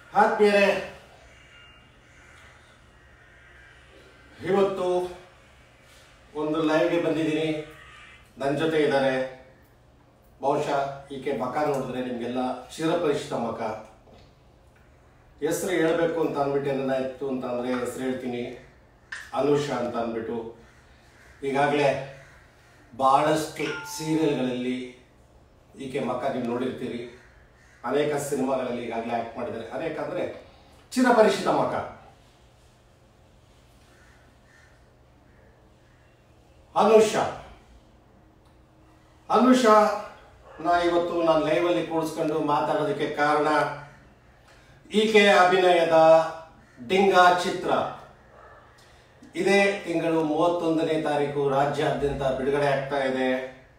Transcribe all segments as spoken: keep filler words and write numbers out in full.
ಆತ್ಮೀಯರೇ, ಇವತ್ತು ಒಂದು ಲೈವ್ಗೆ ಬಂದಿದ್ದೀನಿ. ನನ್ನ ಜೊತೆ ಇದ್ದಾರೆ. ಬಹುಶಃ ಈಕೆ ಮಕ ನೋಡಿದ್ರೆ ನಿಮಗೆಲ್ಲ ಚಿರಪರಿಚಿತ ಮಕ. ಹೆಸರು ಹೇಳಬೇಕು ಅಂತ ಅಂದ್ಬಿಟ್ಟು ಏನಾಯ್ತು ಅಂತ ಅಂದರೆ ಹೆಸರು ಹೇಳ್ತೀನಿ, ಅನುಷಾ ಅಂತ ಅಂದ್ಬಿಟ್ಟು. ಈಗಾಗಲೇ ಭಾಳಷ್ಟು ಸೀರಿಯಲ್ಗಳಲ್ಲಿ ಈಕೆ ಮಕ ನೀವು ನೋಡಿರ್ತೀರಿ. ಅನೇಕ ಸಿನಿಮಾಗಳಲ್ಲಿ ಈಗಾಗಲೇ ಆ್ಯಕ್ಟ್ ಮಾಡಿದ್ದಾರೆ. ಅನೇಕ ಅಂದರೆ ಚಿರಪರಿಚಿತ ಮಕ. ಅನುಷಾ ಅನುಷಾ ನಾ ಇವತ್ತು ನಾನು ಲೈವಲ್ಲಿ ಕೂಡಿಸ್ಕೊಂಡು ಮಾತಾಡೋದಕ್ಕೆ ಕಾರಣ, ಈಕೆ ಅಭಿನಯದ ಡಿಂಗಾ ಚಿತ್ರ ಇದೇ ತಿಂಗಳು ಮೂವತ್ತೊಂದನೇ ತಾರೀಕು ರಾಜ್ಯಾದ್ಯಂತ ಬಿಡುಗಡೆ ಆಗ್ತಾ ಇದೆ.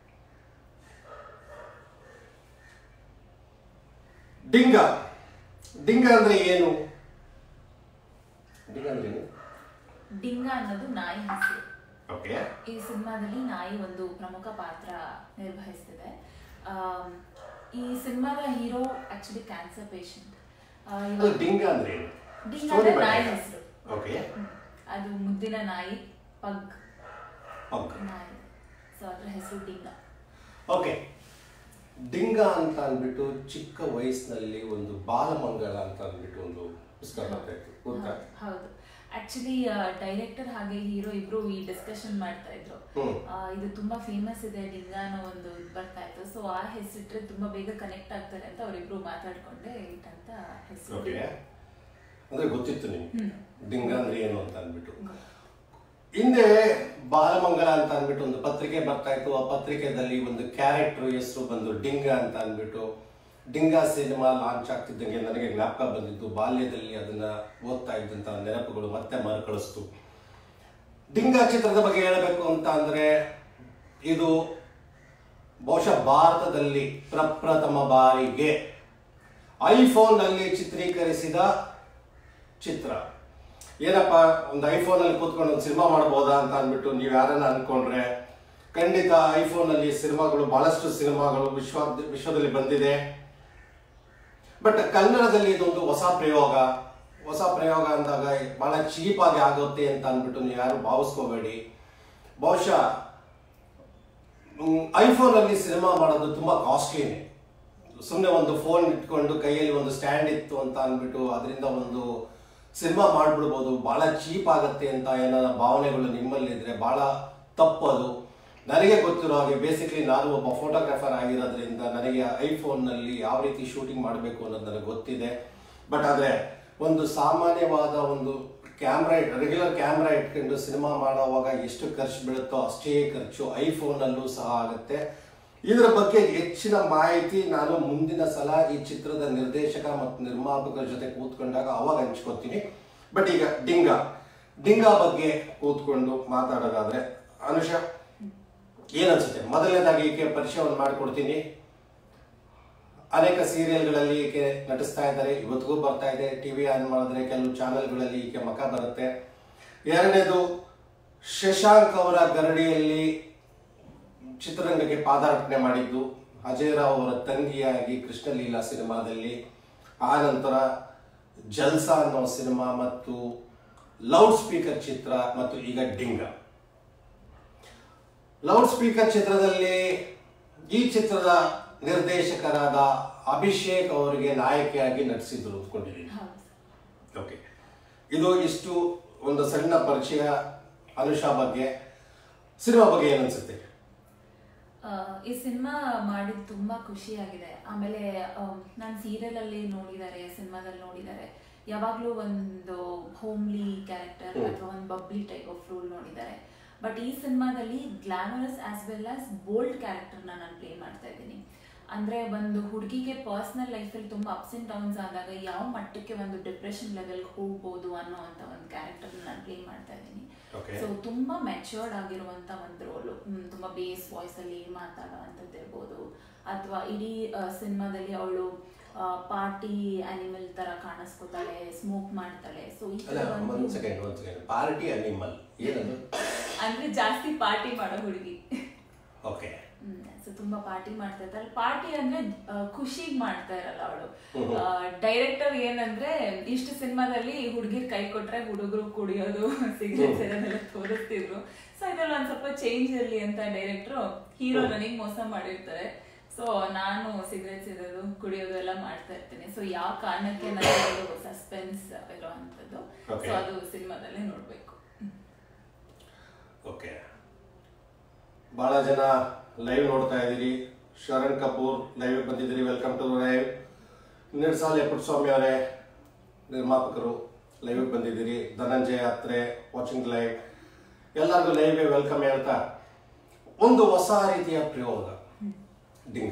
ಡಿಂಗಾ ಡಿಂಗಾ ಅಂದ್ರೆ ಏನು? ಡಿಂಗಾ ಅಂದ್ರೆ ಏನು? ಡಿಂಗಾ ಅನ್ನೋದು ನಾಯಿ ಹೆಸರು. ಓಕೆ. ಈ ಸಿನಿಮಾದಲ್ಲಿ ನಾಯಿ ಒಂದು ಪ್ರಮುಖ ಪಾತ್ರ ನಿರ್ವಹಿಸ್ತಿದೆ. ಈ ಸಿನಿಮಾದ hero actually cancer patient. Dinga ಅಂದ್ರೆ ಏನು? ಡಿಂಗಾ ಅಂದ್ರೆ ನಾಯಿ ಹೆಸರು. ಓಕೆ. ಅದು ಮುದ್ದಿನ ನಾಯಿ, ಪಗ್ ಪಗ್ ನಾಯಿ. ಸೊ ಅದ್ರ ಹೆಸರು ಡಿಂಗಾ. ಓಕೆ. ಡಿಂಗಾ ಅಂತ ಅಂದ್ಬಿಟ್ಟು ಚಿಕ್ಕ ವಯಸ್ಸಿನಲ್ಲಿ ಒಂದು ಬಾಲಮಂಗಳ ಅಂತ ಅಂದ್ಬಿಟ್ಟು ಒಂದು ಪುಸ್ತಕ ಬರ್ತಾ ಇತ್ತು, ಗೊತ್ತಾ? ಹೌದು. ಆಕ್ಚುಲಿ ಡೈರೆಕ್ಟರ್ ಹಾಗೆ ಹೀರೋ ಇಬ್ರು ಈ ಡಿಸ್ಕಷನ್ ಮಾಡ್ತಾ ಇದ್ರು. ಇದು ತುಂಬಾ ಫೇಮಸ್ ಇದೆ ಡಿಂಗಾ ಅನ್ನೋ ಒಂದು ಬರ್ತಾ ಇತ್ತು. ಸೊ ಆ ಹೆಸರಿಟ್ರೆ ತುಂಬಾ ಬೇಗ ಕನೆಕ್ಟ್ ಆಗ್ತಾರೆ ಅಂತ ಅವರಿಬ್ರು ಮಾತಾಡ್ಕೊಂಡೆ ಇಟ್ಟಂತ ಹೆಸರು. ಅಂದ್ರೆ ಗೊತ್ತಿತ್ತು ನಿಮ್ಗೆ ಡಿಂಗಾ ಅಂದ್ರೆ ಏನು ಅಂತ ಅಂದ್ಬಿಟ್ಟು. ಹಿಂದೆ ಬಾಲಮಂಗಳ ಅಂತ ಅಂದ್ಬಿಟ್ಟು ಒಂದು ಪತ್ರಿಕೆ ಬರ್ತಾ ಇತ್ತು. ಆ ಪತ್ರಿಕೆಯಲ್ಲಿ ಒಂದು ಕ್ಯಾರೆಕ್ಟರ್ ಹೆಸರು ಬಂದು ಡಿಂಗಾ ಅಂತ ಅಂದ್ಬಿಟ್ಟು. ಡಿಂಗಾ ಸಿನಿಮಾ ಲಾಂಚ್ ಆಗ್ತಿದ್ದಂಗೆ ನನಗೆ ಜ್ಞಾಪಕ ಬಂದಿದ್ದು, ಬಾಲ್ಯದಲ್ಲಿ ಅದನ್ನ ಓದ್ತಾ ಇದ್ದಂತ ನೆನಪುಗಳು ಮತ್ತೆ ಮರುಕಳಿಸ್ತು. ಡಿಂಗಾ ಚಿತ್ರದ ಬಗ್ಗೆ ಹೇಳಬೇಕು ಅಂತ ಅಂದ್ರೆ, ಇದು ಬಹುಶಃ ಭಾರತದಲ್ಲಿ ಪ್ರಪ್ರಥಮ ಬಾರಿಗೆ ಐಫೋನ್ ನಲ್ಲಿ ಚಿತ್ರೀಕರಿಸಿದ ಚಿತ್ರ. ಏನಪ್ಪ, ಒಂದು ಐಫೋನ್ ಅಲ್ಲಿ ಕೂತ್ಕೊಂಡು ಒಂದು ಸಿನಿಮಾ ಮಾಡಬಹುದಾ ಅಂತ ಅಂದ್ಬಿಟ್ಟು ನೀವು ಯಾರನ್ನ ಅನ್ಕೊಂಡ್ರೆ, ಖಂಡಿತ ಐಫೋನ್ ಅಲ್ಲಿ ಸಿನಿಮಾಗಳು ಬಹಳಷ್ಟು ಸಿನಿಮಾಗಳು ವಿಶ್ವ ವಿಶ್ವದಲ್ಲಿ ಬಂದಿದೆ. ಬಟ್ ಕನ್ನಡದಲ್ಲಿ ಇದೊಂದು ಹೊಸ ಪ್ರಯೋಗ. ಹೊಸ ಪ್ರಯೋಗ ಅಂದಾಗ ಬಹಳ ಚೀಪ್ ಆಗಿ ಆಗುತ್ತೆ ಅಂತ ಅಂದ್ಬಿಟ್ಟು ನೀವು ಯಾರು ಭಾವಿಸ್ಕೋಬೇಡಿ. ಬಹುಶಃ ಐಫೋನ್ ಅಲ್ಲಿ ಸಿನಿಮಾ ಮಾಡೋದು ತುಂಬಾ ಕಾಸ್ಟ್ಲಿನೇ. ಸುಮ್ಮನೆ ಒಂದು ಫೋನ್ ಇಟ್ಕೊಂಡು ಕೈಯಲ್ಲಿ ಒಂದು ಸ್ಟ್ಯಾಂಡ್ ಇತ್ತು ಅಂತ ಅಂದ್ಬಿಟ್ಟು ಅದರಿಂದ ಒಂದು ಸಿನಿಮಾ ಮಾಡ್ಬಿಡ್ಬೋದು, ಬಹಳ ಚೀಪ್ ಆಗತ್ತೆ ಅಂತ ಏನಾರ ಭಾವನೆಗಳು ನಿಮ್ಮಲ್ಲಿದ್ರೆ ಬಹಳ ತಪ್ಪದು. ನನಗೆ ಗೊತ್ತಿರೋ ಹಾಗೆ ಬೇಸಿಕಲಿ ನಾನು ಒಬ್ಬ ಫೋಟೋಗ್ರಾಫರ್ ಆಗಿರೋದ್ರಿಂದ ನನಗೆ ಐಫೋನ್ನಲ್ಲಿ ಯಾವ ರೀತಿ ಶೂಟಿಂಗ್ ಮಾಡಬೇಕು ಅನ್ನೋದು ನನಗೆ ಗೊತ್ತಿದೆ. ಬಟ್ ಆದರೆ ಒಂದು ಸಾಮಾನ್ಯವಾದ ಒಂದು ಕ್ಯಾಮ್ರಾ, ರೆಗ್ಯುಲರ್ ಕ್ಯಾಮ್ರಾ ಇಟ್ಕೊಂಡು ಸಿನಿಮಾ ಮಾಡೋವಾಗ ಎಷ್ಟು ಖರ್ಚು ಬೀಳುತ್ತೋ ಅಷ್ಟೇ ಖರ್ಚು ಐಫೋನಲ್ಲೂ ಸಹ ಆಗುತ್ತೆ. ಇದರ ಬಗ್ಗೆ ಹೆಚ್ಚಿನ ಮಾಹಿತಿ ನಾನು ಮುಂದಿನ ಸಲ ಈ ಚಿತ್ರದ ನಿರ್ದೇಶಕ ಮತ್ತು ನಿರ್ಮಾಪಕರ ಜೊತೆ ಕೂತ್ಕೊಂಡಾಗ ಅವಾಗ ಹಂಚ್ಕೊತೀನಿ. ಬಟ್ ಈಗ ಡಿಂಗಾ ಡಿಂಗಾ ಬಗ್ಗೆ ಕೂತ್ಕೊಂಡು ಮಾತಾಡೋದಾದ್ರೆ, ಅನುಷಾ ಏನನ್ಸುತ್ತೆ? ಮೊದಲನೇದಾಗಿ ಈಕೆ ಪರಿಚಯವನ್ನು ಮಾಡಿಕೊಡ್ತೀನಿ. ಅನೇಕ ಸೀರಿಯಲ್ಗಳಲ್ಲಿ ಈಕೆ ನಟಿಸ್ತಾ ಇದ್ದಾರೆ, ಇವತ್ತಿಗೂ ಬರ್ತಾ ಇದೆ. ಟಿವಿ ಆನ್ ಮಾಡಿದ್ರೆ ಕೆಲವು ಚಾನೆಲ್ಗಳಲ್ಲಿ ಈಕೆ ಮಕ ಬರುತ್ತೆ. ಎರಡನೇದು, ಶಶಾಂಕ್ ಅವರ ಗರಡಿಯಲ್ಲಿ ಚಿತ್ರರಂಗಕ್ಕೆ ಪಾದಾರ್ಪಣೆ ಮಾಡಿದ್ದು, ಅಜಯ್ ರಾವ್ ಅವರ ತಂಗಿಯಾಗಿ ಕೃಷ್ಣಲೀಲಾ ಸಿನಿಮಾದಲ್ಲಿ. ಆ ನಂತರ ಜಲ್ಸಾ ಅನ್ನೋ ಸಿನಿಮಾ ಮತ್ತು ಲೌಡ್ ಸ್ಪೀಕರ್ ಚಿತ್ರ ಮತ್ತು ಈಗ ಡಿಂಗಾ. ಲೌಡ್ ಸ್ಪೀಕರ್ ಚಿತ್ರದಲ್ಲಿ ಈ ಚಿತ್ರದ ನಿರ್ದೇಶಕರಾದ ಅಭಿಷೇಕ್ ಅವರಿಗೆ ನಾಯಕಿಯಾಗಿ ನಟಿಸಿದ್ರು ಅಂದ್ಕೊಂಡಿದ್ದೀನಿ. ಓಕೆ, ಇದು ಇಷ್ಟು ಒಂದು ಸಣ್ಣ ಪರಿಚಯ ಅನುಷಾ ಬಗ್ಗೆ. ಸಿನಿಮಾ ಬಗ್ಗೆ ಏನನ್ಸುತ್ತೆ? ಈ ಸಿನಿಮಾ ಮಾಡಿದ್ ತುಂಬಾ ಖುಷಿಯಾಗಿದೆ. ಆಮೇಲೆ ನಾನು ಸೀರಿಯಲ್ ಅಲ್ಲಿ ನೋಡಿದ್ದಾರೆ, ಸಿನಿಮಾದಲ್ಲಿ ನೋಡಿದ್ದಾರೆ. ಯಾವಾಗ್ಲೂ ಒಂದು ಹೋಮ್ಲಿ ಕ್ಯಾರೆಕ್ಟರ್ ಅಥವಾ ಒಂದು ಬಬ್ಲಿ ಟೈಪ್ ಆಫ್ ರೋಲ್ ನೋಡಿದ್ದಾರೆ. ಬಟ್ ಈ ಸಿನಿಮಾದಲ್ಲಿ glamorous as well as bold ಕ್ಯಾರೆಕ್ಟರ್ನ ನಾನು ಪ್ಲೇ ಮಾಡ್ತಾ ಇದ್ದೀನಿ. ಅಂದ್ರೆ ಒಂದು ಹುಡುಗಿಗೆ ಪರ್ಸನಲ್ ಲೈಫಲ್ಲಿ ತುಂಬಾ ಅಪ್ಸ್ ಅಂಡ್ ಡೌನ್ಸ್ ಆದಾಗ ಯಾವ ಮಟ್ಟಕ್ಕೆ ಒಂದು ಡಿಪ್ರೆಷನ್ ಲೆವೆಲ್ ಹೋಗ್ಬೋದು ಅನ್ನೋ ಅಂತ ಒಂದು ಕ್ಯಾರೆಕ್ಟರ್ ನಾನು ಪ್ಲೇ ಮಾಡ್ತಾ ಇದ್ದೀನಿ. ಸೊ ತುಂಬಾ ಮೆಚ್ಯೂರ್ಡ್ ಆಗಿರುವಂತ ಒಂದು ರೋಲು, ತುಂಬಾ ಬೇಸ್ ವಾಯ್ಸ್ ಅಲ್ಲಿ ಮಾತಾಡೋ ಅಂತದ್ದು ಇರ್ಬೋದು, ಅಥವಾ ಇಡೀ ಸಿನಿಮಾದಲ್ಲಿ ಅವಳು ಪಾರ್ಟಿ ಅನಿಮಲ್ ತರ ಕಾಣಿಸ್ಕೊತಾಳೆ, ಸ್ಮೋಕ್ ಮಾಡ್ತಾಳೆ. ಸೊ ಪಾರ್ಟಿ ಅನಿಮಲ್ ಏನದು? ಅಂದ್ರೆ ಜಾಸ್ತಿ ಪಾರ್ಟಿ ಮಾಡೋ ಹುಡುಗಿ. ಓಕೆ, ಸೊ ತುಂಬಾ ಪಾರ್ಟಿ ಮಾಡ್ತಾ ಇರ್ತಾರೆ. ಪಾರ್ಟಿ ಅಂದ್ರೆ ಖುಷಿಗ್ ಮಾಡ್ತಾ ಇರಲ್ಲ ಅವಳು. ಡೈರೆಕ್ಟರ್ ಏನಂದ್ರೆ ಇಷ್ಟು ಸಿನಿಮಾದಲ್ಲಿ ಹುಡುಗಿರ್ ಕೈ ಕೊಟ್ರೆ ಹುಡುಗರು ಕುಡಿಯೋದು ಸಿಗರೇಟ್ ಸೇರೋದೆಲ್ಲ ತೋರಿಸ್ತಿದ್ರು. ಸೊ ಇದ್ರಲ್ಲಿ ಒಂದ್ ಸ್ವಲ್ಪ ಚೇಂಜ್ ಇರ್ಲಿ ಅಂತ ಡೈರೆಕ್ಟರ್ ಹೀರೋ ನನಗೆ ಮೋಸ ಮಾಡಿರ್ತಾರೆ. ಸೊ ನಾನು ಸಿಗರೇಟ್ ಸೇರೋದು ಕುಡಿಯೋದು ಎಲ್ಲ ಮಾಡ್ತಾ ಇರ್ತೀನಿ. ಸೊ ಯಾವ ಕಾರಣಕ್ಕೆ ನನಗೆ ಸಸ್ಪೆನ್ಸ್ ಇರುವಂತದ್ದು. ಸೊ ಅದು ಸಿನಿಮಾದಲ್ಲೇ ನೋಡ್ಬೇಕು. ಓಕೆ, ಬಹಳ ಜನ ಲೈವ್ ನೋಡ್ತಾ ಇದ್ದೀರಿ. ಶರಣ್ ಕಪೂರ್ ಲೈವ್ ಬಂದಿದ್ದೀರಿ, ವೆಲ್ಕಮ್ ಟು ಲೈವ್. ನಿರ್ಸಾಲ್ ಪುಟ್ಟಸ್ವಾಮಿ ಅವರೇ ನಿರ್ಮಾಪಕರು ಲೈವ್ ಬಂದಿದ್ದೀರಿ. Dhananjaya Athre watching live. ಎಲ್ಲರಿಗೂ ಲೈವ್ಗೆ ವೆಲ್ಕಮ್ ಹೇಳ್ತಾ ಒಂದು ಹೊಸ ರೀತಿಯ ಪ್ರಯೋಗ ಡಿಂಗ.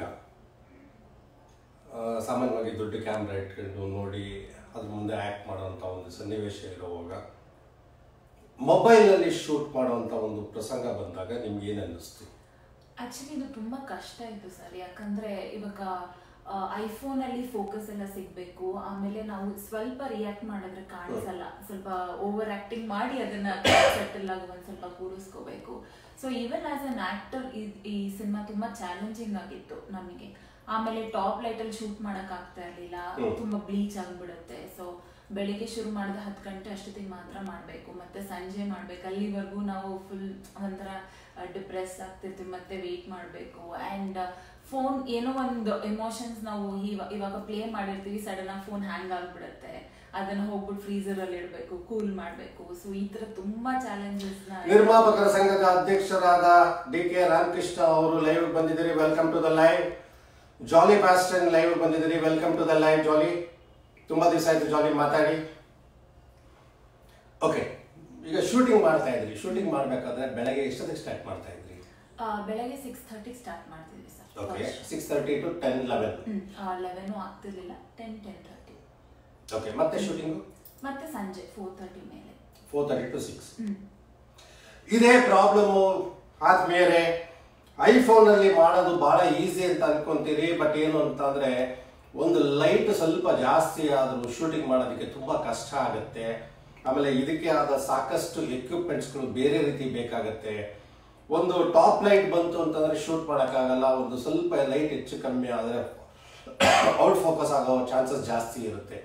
ಸಾಮಾನ್ಯವಾಗಿ ದೊಡ್ಡ ಕ್ಯಾಮ್ರಾ ಇಟ್ಕೊಂಡು ನೋಡಿ ಅದ್ರ ಮುಂದೆ ಆ್ಯಕ್ಟ್ ಮಾಡೋವಂಥ ಒಂದು ಸನ್ನಿವೇಶ ಇರುವಾಗ ಮೊಬೈಲಲ್ಲಿ ಶೂಟ್ ಮಾಡುವಂಥ ಒಂದು ಪ್ರಸಂಗ ಬಂದಾಗ ನಿಮ್ಗೆ ಏನು ಅನ್ನಿಸ್ತು? ಆಕ್ಚುಲಿ ಇದು ತುಂಬಾ ಕಷ್ಟ ಇತ್ತು ಸರ್. ಯಾಕಂದ್ರೆ ಇವಾಗ ಐಫೋನ್ ಅಲ್ಲಿ ಫೋಕಸ್ ಎಲ್ಲ ಸಿಗ್ಬೇಕು, ಆಮೇಲೆ ನಾವು ಸ್ವಲ್ಪ ರಿಯಾಕ್ಟ್ ಮಾಡಿದ್ರೆ ಕಾಣಿಸಲ್ಲ, ಸ್ವಲ್ಪ ಓವರ್ ಆಕ್ಟಿಂಗ್ ಮಾಡಿ ಅದನ್ನ ಸೆಟಲ್ ಆಗಿ ಒಂದ್ ಸ್ವಲ್ಪ ಕೂರಿಸ್ಕೋಬೇಕು. So even as an actor ಈ ಸಿನಿಮಾ ತುಂಬಾ ಚಾಲೆಂಜಿಂಗ್ ಆಗಿತ್ತು ನಮಗೆ. ಆಮೇಲೆ ಟಾಪ್ ಲೈಟ್ ಅಲ್ಲಿ ಶೂಟ್ ಮಾಡಕ್ ಆಗ್ತಾ ಇರ್ಲಿಲ್ಲ, ತುಂಬಾ ಬ್ಲೀಚ್ ಆಗ್ಬಿಡುತ್ತೆ. ಸೊ ಬೆಳಿಗ್ಗೆ ಶುರು ಮಾಡಿದ ಹತ್ತು ಗಂಟೆ ಅಷ್ಟೊತ್ತಿಗೆ ಮಾತ್ರ ಮಾಡಬೇಕು, ಮತ್ತೆ ಸಂಜೆ ಮಾಡ್ಬೇಕು. ಅಲ್ಲಿವರೆಗೂ ನಾವು ಫುಲ್ ಒಂಥರ ಡಿಪ್ರೆಸ್ ಆಗ್ತಿರ್ತೀವಿ, ಮತ್ತೆ ವೇಟ್ ಮಾಡಬೇಕು. ಆ್ಯಂಡ್ ಫೋನ್ ಏನೋ ಒಂದು ಎಮೋಷನ್ಸ್ ನಾವು ಇವಾಗ ಪ್ಲೇ ಮಾಡಿರ್ತೀವಿ, ಸಡನ್ ಆಗಿ ಫೋನ್ ಹ್ಯಾಂಗ್ ಆಗ್ಬಿಡುತ್ತೆ, ಅದನ್ನ ಹೋಗ್ಬಿಟ್ಟು ಫ್ರೀಸರ್ ಅಲ್ಲಿ ಇಡಬೇಕು, ಕೂಲ್ ಮಾಡಬೇಕು. ಸೊ ಈ ತರ ತುಂಬಾ ಚಾಲೆಂಜಸ್. ನಿರ್ಮಾಪಕರ ಸಂಘದ ಅಧ್ಯಕ್ಷರಾದ ಡಿ ಕೆ ರಾಮಕೃಷ್ಣ ಅವರು ಲೈವ್ ಬಂದಿದ್ದೀರಿ, welcome to the live. Jolly ಪ್ಯಾಸ್ಟನ್ ಲೈವ್ ಬಂದಿದ್ದೀರಿ, welcome to the live. Jolly, ತುಂಬಾ ದಿವಸ ಆಯ್ತು ಜಾಲಿ ಮಾತಾಡಿ. ಓಕೆ, ಈಗ ಶೂಟಿಂಗ್ ಮಾಡ್ತಾ ಇದ್ರಿ. ಶೂಟಿಂಗ್ ಮಾಡ್ಬೇಕಾದ್ರೆ ಬೆಳಗ್ಗೆ ಎಷ್ಟೊತ್ತಿಗೆ ಸ್ಟಾರ್ಟ್ ಮಾಡ್ತಾ ಇದ್ರಿ? ಬೆಳಗ್ಗೆ ಸಿಕ್ಸ್ ಥರ್ಟಿ ಸ್ಟಾರ್ಟ್ ಮಾಡ್ತಿದ್ವಿ sir. Okay, six thirty to ten eleven eleven ಆಗ್ತಿರ್ಲಿಲ್ಲ, ಟೆನ್ ಟೆನ್ ಥರ್ಟಿ. ಓಕೆ, ಮತ್ತೆ ಶೂಟಿಂಗ್ ಮತ್ತೆ ಸಂಜೆ ಫೋರ್ ಥರ್ಟಿ ಮೇಲೆ ಫೋರ್ ಥರ್ಟಿ ಟು ಸಿಕ್ಸ್. ಇದೇ ಪ್ರಾಬ್ಲಮ್ ಆದ್ಮೇಲೆ ಐಫೋನ್ ಅಲ್ಲಿ ಮಾಡೋದು ಬಹಳ ಈಸಿ ಅಂತ ಅನ್ಕೊಂತೀರಿ. ಬಟ್ ಏನು ಅಂತಂದ್ರೆ ಒಂದು ಲೈಟ್ ಸ್ವಲ್ಪ ಜಾಸ್ತಿ ಆದ್ರೂ ಶೂಟಿಂಗ್ ಮಾಡೋದಕ್ಕೆ ತುಂಬಾ ಕಷ್ಟ ಆಗುತ್ತೆ. ಆಮೇಲೆ ಇದಕ್ಕೆ ಆದ ಸಾಕಷ್ಟು ಎಕ್ವಿಪ್ಮೆಂಟ್ಸ್ಗಳು ಬೇರೆ ರೀತಿ ಬೇಕಾಗತ್ತೆ. ಒಂದು ಟಾಪ್ ಲೈಟ್ ಬಂತು ಅಂತಂದ್ರೆ ಶೂಟ್ ಮಾಡೋಕ್ಕಾಗಲ್ಲ, ಒಂದು ಸ್ವಲ್ಪ ಲೈಟ್ ಹೆಚ್ಚು ಕಮ್ಮಿ ಆದರೆ ಔಟ್ ಫೋಕಸ್ ಆಗೋ ಚಾನ್ಸಸ್ ಜಾಸ್ತಿ ಇರುತ್ತೆ.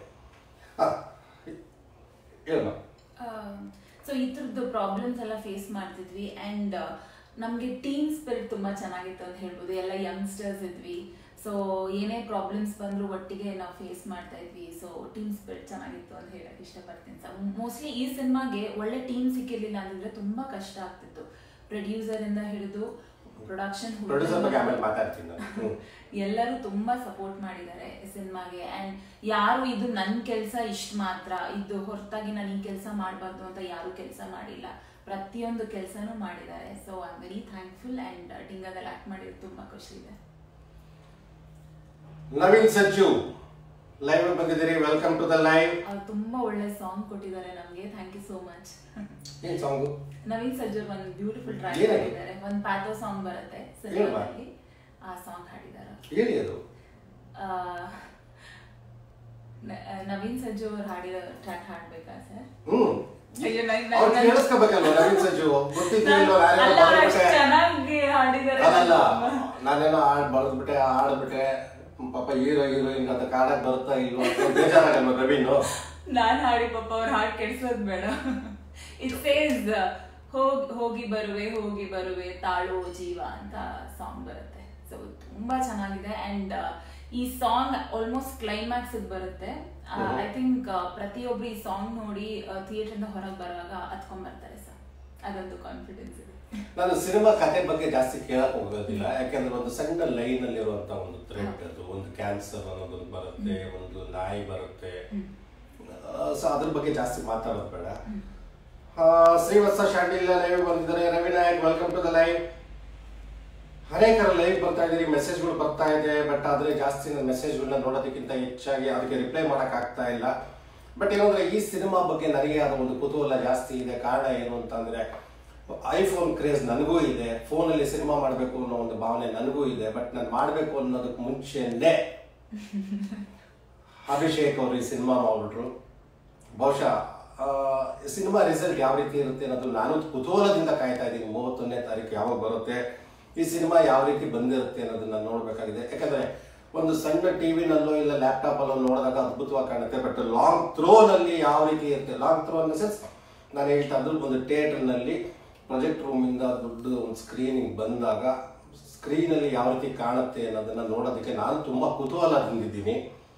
ಸೊ ಈ ಥರದ್ದು ಪ್ರಾಬ್ಲಮ್ಸ್ ಎಲ್ಲ ಫೇಸ್ ಮಾಡ್ತಿದ್ವಿ. ಆ್ಯಂಡ್ ನಮಗೆ ಟೀಮ್ ಸ್ಪಿರಿಟ್ ತುಂಬಾ ಚೆನ್ನಾಗಿತ್ತು ಅಂತ ಹೇಳ್ಬೋದು. ಎಲ್ಲ ಯಂಗ್ಸ್ಟರ್ಸ್ ಇದ್ವಿ. ಸೊ ಏನೇ ಪ್ರಾಬ್ಲಮ್ಸ್ ಬಂದ್ರು ಒಟ್ಟಿಗೆ ನಾವು ಫೇಸ್ ಮಾಡ್ತಾ ಇದ್ವಿ. ಸೊ ಟೀಮ್ ಸ್ಪಿರಿಟ್ ಚೆನ್ನಾಗಿತ್ತು ಅಂತ ಹೇಳಕ್ ಇಷ್ಟಪಡ್ತೀನಿ ಸರ್. ಮೋಸ್ಟ್ಲಿ ಈ ಸಿನಿಮಾಗೆ ಒಳ್ಳೆ ಟೀಮ್ ಸಿಕ್ಕಿರ್ಲಿಲ್ಲ ಅಂತಂದ್ರೆ ತುಂಬಾ ಕಷ್ಟ ಆಗ್ತಿತ್ತು. ಪ್ರೊಡ್ಯೂಸರ್ ಇಂದ ಹಿಡಿದು ಪ್ರೊಡಕ್ಷನ್ ಎಲ್ಲರೂ ತುಂಬಾ ಸಪೋರ್ಟ್ ಮಾಡಿದ್ದಾರೆ ಸಿನಿಮಾಗೆ. ಅಂಡ್ ಯಾರು ಇದು ನನ್ ಕೆಲ್ಸ ಇಷ್ಟ ಮಾತ್ರ, ಇದು ಹೊರತಾಗಿ ನಾನು ಈ ಕೆಲಸ ಮಾಡಬಾರ್ದು ಅಂತ ಯಾರು ಕೆಲಸ ಮಾಡಿಲ್ಲ. ಪ್ರತಿಯೊಂದು ಕೆಲಸನೂ ಮಾಡಿದ್ದಾರೆ. So I am very thankful. And ಡಿಂಗಾದಲ್ಲಿ ಆಕ್ಟ್ ಮಾಡಿರೋದು ತುಂಬಾ ಖುಷಿ ಇದೆ. ನವೀನ್ ಸಜ್ಜು ಲೈವ್ ಬಂದಿದ್ದೀರಿ, ವೆಲ್ಕಮ್ ಟು ದ ಲೈವ್. ಅವ್ರು ತುಂಬಾ ಒಳ್ಳೆ ಸಾಂಗ್ ಕೊಟ್ಟಿದ್ದಾರೆ ನಮ್ಗೆ, ಥ್ಯಾಂಕ್ ಯು ಸೋ ಮಚ್. ಏನ್ ಸಾಂಗ್? ನವೀನ್ ಸಜ್ಜು ಒಂದು ಬ್ಯೂಟಿಫುಲ್ ಟ್ರ್ಯಾಕ್ ಮಾಡಿದ್ದಾರೆ. ಒಂದು ಪ್ಯಾಥೋ ಸಾಂಗ್ ಬರುತ್ತೆ ಸಿನಿಮಾದಲ್ಲಿ, ಆ ಸಾಂಗ್ ಹಾಡಿದ್ದಾರೆ. ಹೇಳಿ ಅದು. ನವೀನ್ ಸಜ್ಜು ಅವ್ರು ಹಾಡಿದ ಟ್ರ್ಯಾಕ್ ಹಾಡ್ಬೇಕಾ ಸರ್? ಹ್ಮ್, ನವೀನ್ ಸಜ್ಜು ಚೆನ್ನಾಗಿ ಹಾಡಿದ್ದಾರೆ. ನಾನೇನೋ ಹಾಡ್ ಬರೆದ್ಬಿಟ್ಟೆ ಹಾಡ್ಬಿಟ್ಟೆ, ಪಾಪ ಹೀರೋ ಹೀರೋಯಿನ್ ಅಂತ ಕಾಡಕ್ ಬರುತ್ತಾ ಇಲ್ವೋ ಬೇಜಾರಾಗಲ್ವ ರವೀನು? ನಾನ್ ಹಾಡಿ ಪಾಪ ಅವ್ರ ಹಾಡ್ ಕೆಡ್ಸೋದ್ ಬೇಡ. ಇಟ್ ಸೇಸ್ ಹೋಗಿ ಹೋಗಿ ಬರುವೆ ಹೋಗಿ ಬರುವೆ ತಾಳೋ ಜೀವ ಅಂತ ಸಾಂಗ್ ಬರುತ್ತೆ. ಸೊ ತುಂಬಾ ಚೆನ್ನಾಗಿದೆ. ಅಂಡ್ ಈ ಸಾಂಗ್ ಆಲ್ಮೋಸ್ಟ್ ಕ್ಲೈಮ್ಯಾಕ್ಸ್ ಬರುತ್ತೆ. ಐ ಥಿಂಕ್ ಪ್ರತಿಯೊಬ್ರು ಈ ಸಾಂಗ್ ನೋಡಿ ಥಿಯೇಟರ್ ಇಂದ ಹೊರಗೆ ಬರುವಾಗ ಹತ್ಕೊಂಡ್ ಬರ್ತಾರೆ ಸರ್. ಅದೊಂದು ಕಾನ್ಫಿಡೆನ್ಸ್ ಇದೆ. ನಾನು ಸಿನಿಮಾ ಕತೆ ಬಗ್ಗೆ ಜಾಸ್ತಿ ಕೇಳಕ್ ಹೋಗೋದಿಲ್ಲ, ಯಾಕಂದ್ರೆ ಒಂದು ಸಣ್ಣ ಲೈನ್ ಅಲ್ಲಿ ಇರುವಂತ ಒಂದು ಥ್ರೆಡ್, ಅದು ಒಂದು ಕ್ಯಾನ್ಸರ್ ಅನ್ನೋದೊಂದು ಬರುತ್ತೆ, ಒಂದು ನಾಯಿ ಬರುತ್ತೆ. ಸೊ ಅದ್ರ ಬಗ್ಗೆ ಜಾಸ್ತಿ ಮಾತಾಡೋದು ಬೇಡ. ಶ್ರೀವತ್ಸ ಶಾಂಡಿಲ್ಯ ಲೈವ್ ಬಂದಿದ್ದಾರೆ. Ravinayak welcome to the live. ಅನೇಕರ ಲೈವ್ ಬರ್ತಾ ಇದ್ದೀರಿ, ಮೆಸೇಜ್ಗಳು ಬರ್ತಾ ಇದೆ. ಬಟ್ ಆದ್ರೆ ಜಾಸ್ತಿ ನನ್ನ ಮೆಸೇಜ್ಗಳನ್ನ ನೋಡೋದಕ್ಕಿಂತ ಹೆಚ್ಚಾಗಿ ಅದಕ್ಕೆ ರಿಪ್ಲೈ ಮಾಡಕ್ ಆಗ್ತಾ ಇಲ್ಲ. ಬಟ್ ಏನಂದ್ರೆ ಈ ಸಿನಿಮಾ ಬಗ್ಗೆ ನನಗೆ ಆದ ಒಂದು ಕುತೂಹಲ ಜಾಸ್ತಿ ಇದೆ. ಕಾರಣ ಏನು ಅಂತಂದ್ರೆ ಐಫೋನ್ ಕ್ರೇಜ್ ನನಗೂ ಇದೆ, ಫೋನಲ್ಲಿ ಸಿನಿಮಾ ಮಾಡಬೇಕು ಅನ್ನೋ ಒಂದು ಭಾವನೆ ನನಗೂ ಇದೆ. ಬಟ್ ನಾನು ಮಾಡಬೇಕು ಅನ್ನೋದಕ್ಕೆ ಮುಂಚೆನೇ ಅಭಿಷೇಕ್ ಅವರು ಈ ಸಿನಿಮಾ ಮಾಡ್ಬಿಟ್ರು. ಬಹುಶಃ ಸಿನಿಮಾ ರಿಸಲ್ಟ್ ಯಾವ ರೀತಿ ಇರುತ್ತೆ ಅನ್ನೋದು ನಾನು ಕುತೂಹಲದಿಂದ ಕಾಯ್ತಾ ಇದ್ದೀನಿ. ಮೂವತ್ತೊಂದನೇ ತಾರೀಕು ಯಾವಾಗ ಬರುತ್ತೆ, ಈ ಸಿನಿಮಾ ಯಾವ ರೀತಿ ಬಂದಿರುತ್ತೆ ಅನ್ನೋದನ್ನ ನೋಡ್ಬೇಕಾಗಿದೆ. ಯಾಕಂದ್ರೆ ಒಂದು ಸಣ್ಣ ಟಿವಿನಲ್ಲೋ ಇಲ್ಲ ಲ್ಯಾಪ್ಟಾಪ್ ಅಲ್ಲೋ ನೋಡಿದಾಗ ಅದ್ಭುತವಾಗಿ ಕಾಣುತ್ತೆ. ಬಟ್ ಲಾಂಗ್ ಥ್ರೋನಲ್ಲಿ ಯಾವ ರೀತಿ ಇರುತ್ತೆ, ಲಾಂಗ್ ಥ್ರೋ ಅನ್ನೋ ಸೆನ್ಸ್ ನಾನು ಹೇಳ್ತಾ ಇದ್ದು ಒಂದು ಥಿಯೇಟರ್ನಲ್ಲಿ ಪ್ರೊಜೆಕ್ಟ್ ರೂಮಿಂದ ದೊಡ್ಡ ಒಂದು ಸ್ಕ್ರೀನಿಂಗ್ ಬಂದಾಗ ಸ್ಕ್ರೀನಲ್ಲಿ ಯಾವ ರೀತಿ ಕಾಣುತ್ತೆ ಅನ್ನೋದನ್ನ ನೋಡೋದಕ್ಕೆ ನಾನು ತುಂಬಾ ಕುತೂಹಲ ಹೊಂದಿದ್ದೀನಿ.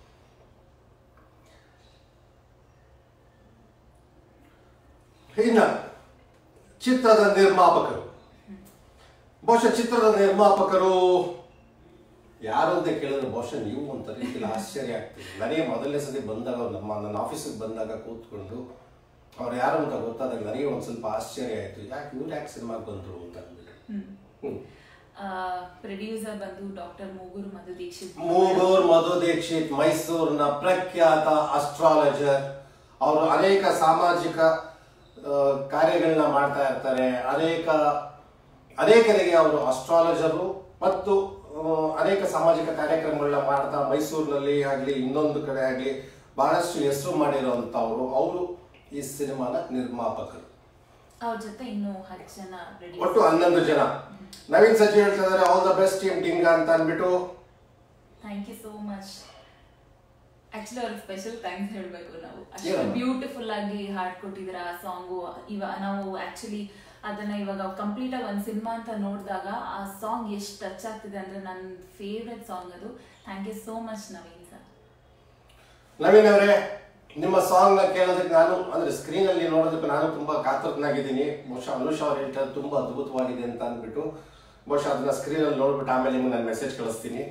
ಇನ್ನ ಚಿತ್ರದ ನಿರ್ಮಾಪಕರು, ಬಹುಶಃ ಚಿತ್ರದ ನಿರ್ಮಾಪಕರು ಯಾರು ಅಂತ ಕೇಳಿದ್ರೆ ಬಹುಶಃ ನೀವು ಅಂತ ರೀತಿಯಲ್ಲಿ ಆಶ್ಚರ್ಯ ಆಗ್ತೀವಿ. ನನಗೆ ಮೊದಲನೇ ಸತಿ ಬಂದಾಗ ನಮ್ಮ ನನ್ನ ಆಫೀಸಿಗೆ ಬಂದಾಗ ಕೂತ್ಕೊಂಡು ಅವ್ರು ಯಾರು ಅಂತ ಗೊತ್ತಾದಾಗ ನನಗೆ ಒಂದು ಸ್ವಲ್ಪ ಆಶ್ಚರ್ಯ ಆಯ್ತು. ಯಾಕೆ ಇವ್ರು ಯಾಕೆ ಸಿನಿಮಾಗೆ ಬಂದ್ರು ಅಂತ ಅಂದ್ಬಿಟ್ಟು. ಪ್ರೊಡ್ಯೂಸರ್ ಬಂದು ಡಾಕ್ಟರ್ ಮೂಗೂರು ಮಧು ದೀಕ್ಷಿತ್. ಮೂಗೂರು ಮಧು ದೀಕ್ಷಿತ್ ಮೈಸೂರಿನ ಪ್ರಖ್ಯಾತ ಅಸ್ಟ್ರಾಲಜರ್. ಅವರು ಅನೇಕ ಸಾಮಾಜಿಕ ಕಾರ್ಯಗಳನ್ನ ಮಾಡ್ತಾ ಇರ್ತಾರೆ. ಅನೇಕ ಅನೇಕರಿಗೆ ಅವರು ಅಸ್ಟ್ರಾಲಜರು ಮತ್ತು ಅನೇಕ ಸಾಮಾಜಿಕ ಕಾರ್ಯಕ್ರಮಗಳನ್ನ ಮಾಡ್ತಾ ಮೈಸೂರಿನಲ್ಲಿ ಆಗಲಿ ಇನ್ನೊಂದು ಕಡೆ ಆಗಲಿ ಬಹಳಷ್ಟು ಹೆಸರು ಮಾಡಿರುವಂತವರು. ಅವರು ಈ ಸಿನಿಮಾನ ನಿರ್ಮಾಪಕರು. ಅವ್ರ ಜೊತೆ ಇನ್ನು ಹತ್ತು ಜನ, ಒಟ್ಟು ಹನ್ನೊಂದು ಜನ. ನವೀನ್ ಸಜ್ಜಿ ಹೇಳ್ತಾ ಇದಾರೆ all the best team Dinga ಅಂತ ಅಂದ್ಬಿಟ್ಟು. Thank you so much. Actually ಅವ್ರಿಗೆ ಸ್ಪೆಷಲ್ ಥ್ಯಾಂಕ್ಸ್ ಹೇಳ್ಬೇಕು ನಾವು. ಅಷ್ಟು ಬ್ಯೂಟಿಫುಲ್ ಆಗಿ ಹಾಡ್ ಕೊಟ್ಟಿದ್ರ ಆ ಸಾಂಗು. ಇವ ನಾವು ಆಕ್ಚುಲಿ ಅದನ್ನ ಇವಾಗ ಕಂಪ್ಲೀಟ್ ಆಗಿ ಒಂದ್ ಸಿನಿಮಾ ಅಂತ ನೋಡಿದಾಗ ಆ ಸಾಂಗ್ ಎಷ್ಟು ಟಚ್ ಆಗ್ತಿದೆ ಅಂದ್ರೆ ನನ್ನ ಫೇವ್ರೆಟ್ ಸಾಂಗ್ ಅದು. Thank you so much Naveen sir. Naveen ಅವರೇ, ನಿಮ್ಮ ಸಾಂಗ್ ನ ಕೇಳೋದಕ್ಕೆ ನಾನು ಅಂದ್ರೆ ಸ್ಕ್ರೀನ್ ಅಲ್ಲಿ ನೋಡೋದಕ್ಕೆ ನಾನು ತುಂಬಾ ಕಾತರನಾಗಿದ್ದೀನಿ. ಬಹುಶಃ ಅನುಷಾ ಅವ್ರು ಹೇಳ್ತಾರೆ ತುಂಬಾ ಅದ್ಭುತವಾಗಿದೆ ಅಂತ ಅಂದ್ಬಿಟ್ಟು. ಬಹುಶಃ ಅದನ್ನ ಸ್ಕ್ರೀನ್ ಅಲ್ಲಿ ನೋಡ್ಬಿಟ್ಟು ಆಮೇಲೆ ನಿಮ್ಗೆ ನಾನು ಮೆಸೇಜ್ ಕಳಿಸ್ತೀನಿ.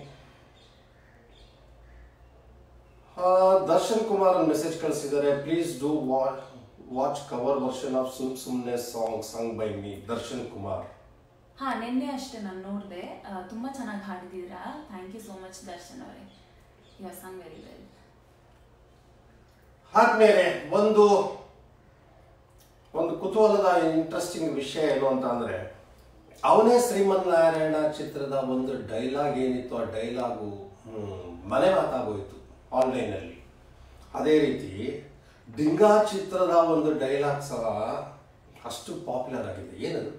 ದರ್ಶನ್ ಕುಮಾರ್ ಒಂದು ಮೆಸೇಜ್ ಕಳಿಸಿದ್ದಾರೆ. Please do watch cover version of ಸುಮ್ ಸುಮ್ನೆ song sung by me. Darshan Kumar. ಹಾ, ನಿನ್ನೆ ಅಷ್ಟೇ ನಾನು ನೋಡಿದೆ. ತುಂಬಾ ಚೆನ್ನಾಗಿ ಹಾಡಿದ್ದೀರಾ. Thank you so much Darshan ಅವರೇ. You are sung very well. ಆದ್ಮೇಲೆ ಒಂದು ಒಂದು ಕುತೂಹಲದ ಇಂಟ್ರೆಸ್ಟಿಂಗ್ ವಿಷಯ ಏನು ಅಂತ ಅಂದ್ರೆ, ಅವನೇ ಶ್ರೀಮನ್ನಾರಾಯಣ ಚಿತ್ರದ ಒಂದು ಡೈಲಾಗ್ ಏನಿತ್ತು, ಆ ಡೈಲಾಗು ಮನೆ ಮಾತಾಗೋಯ್ತು ಆನ್ಲೈನ್ ಅಲ್ಲಿ. ಅದೇ ರೀತಿ ಡಿಂಗಾ ಚಿತ್ರದ ಒಂದು ಡೈಲಾಗ್ ಸಹ ಅಷ್ಟು ಪಾಪ್ಯುಲರ್ ಆಗಿದೆ. ಏನದು?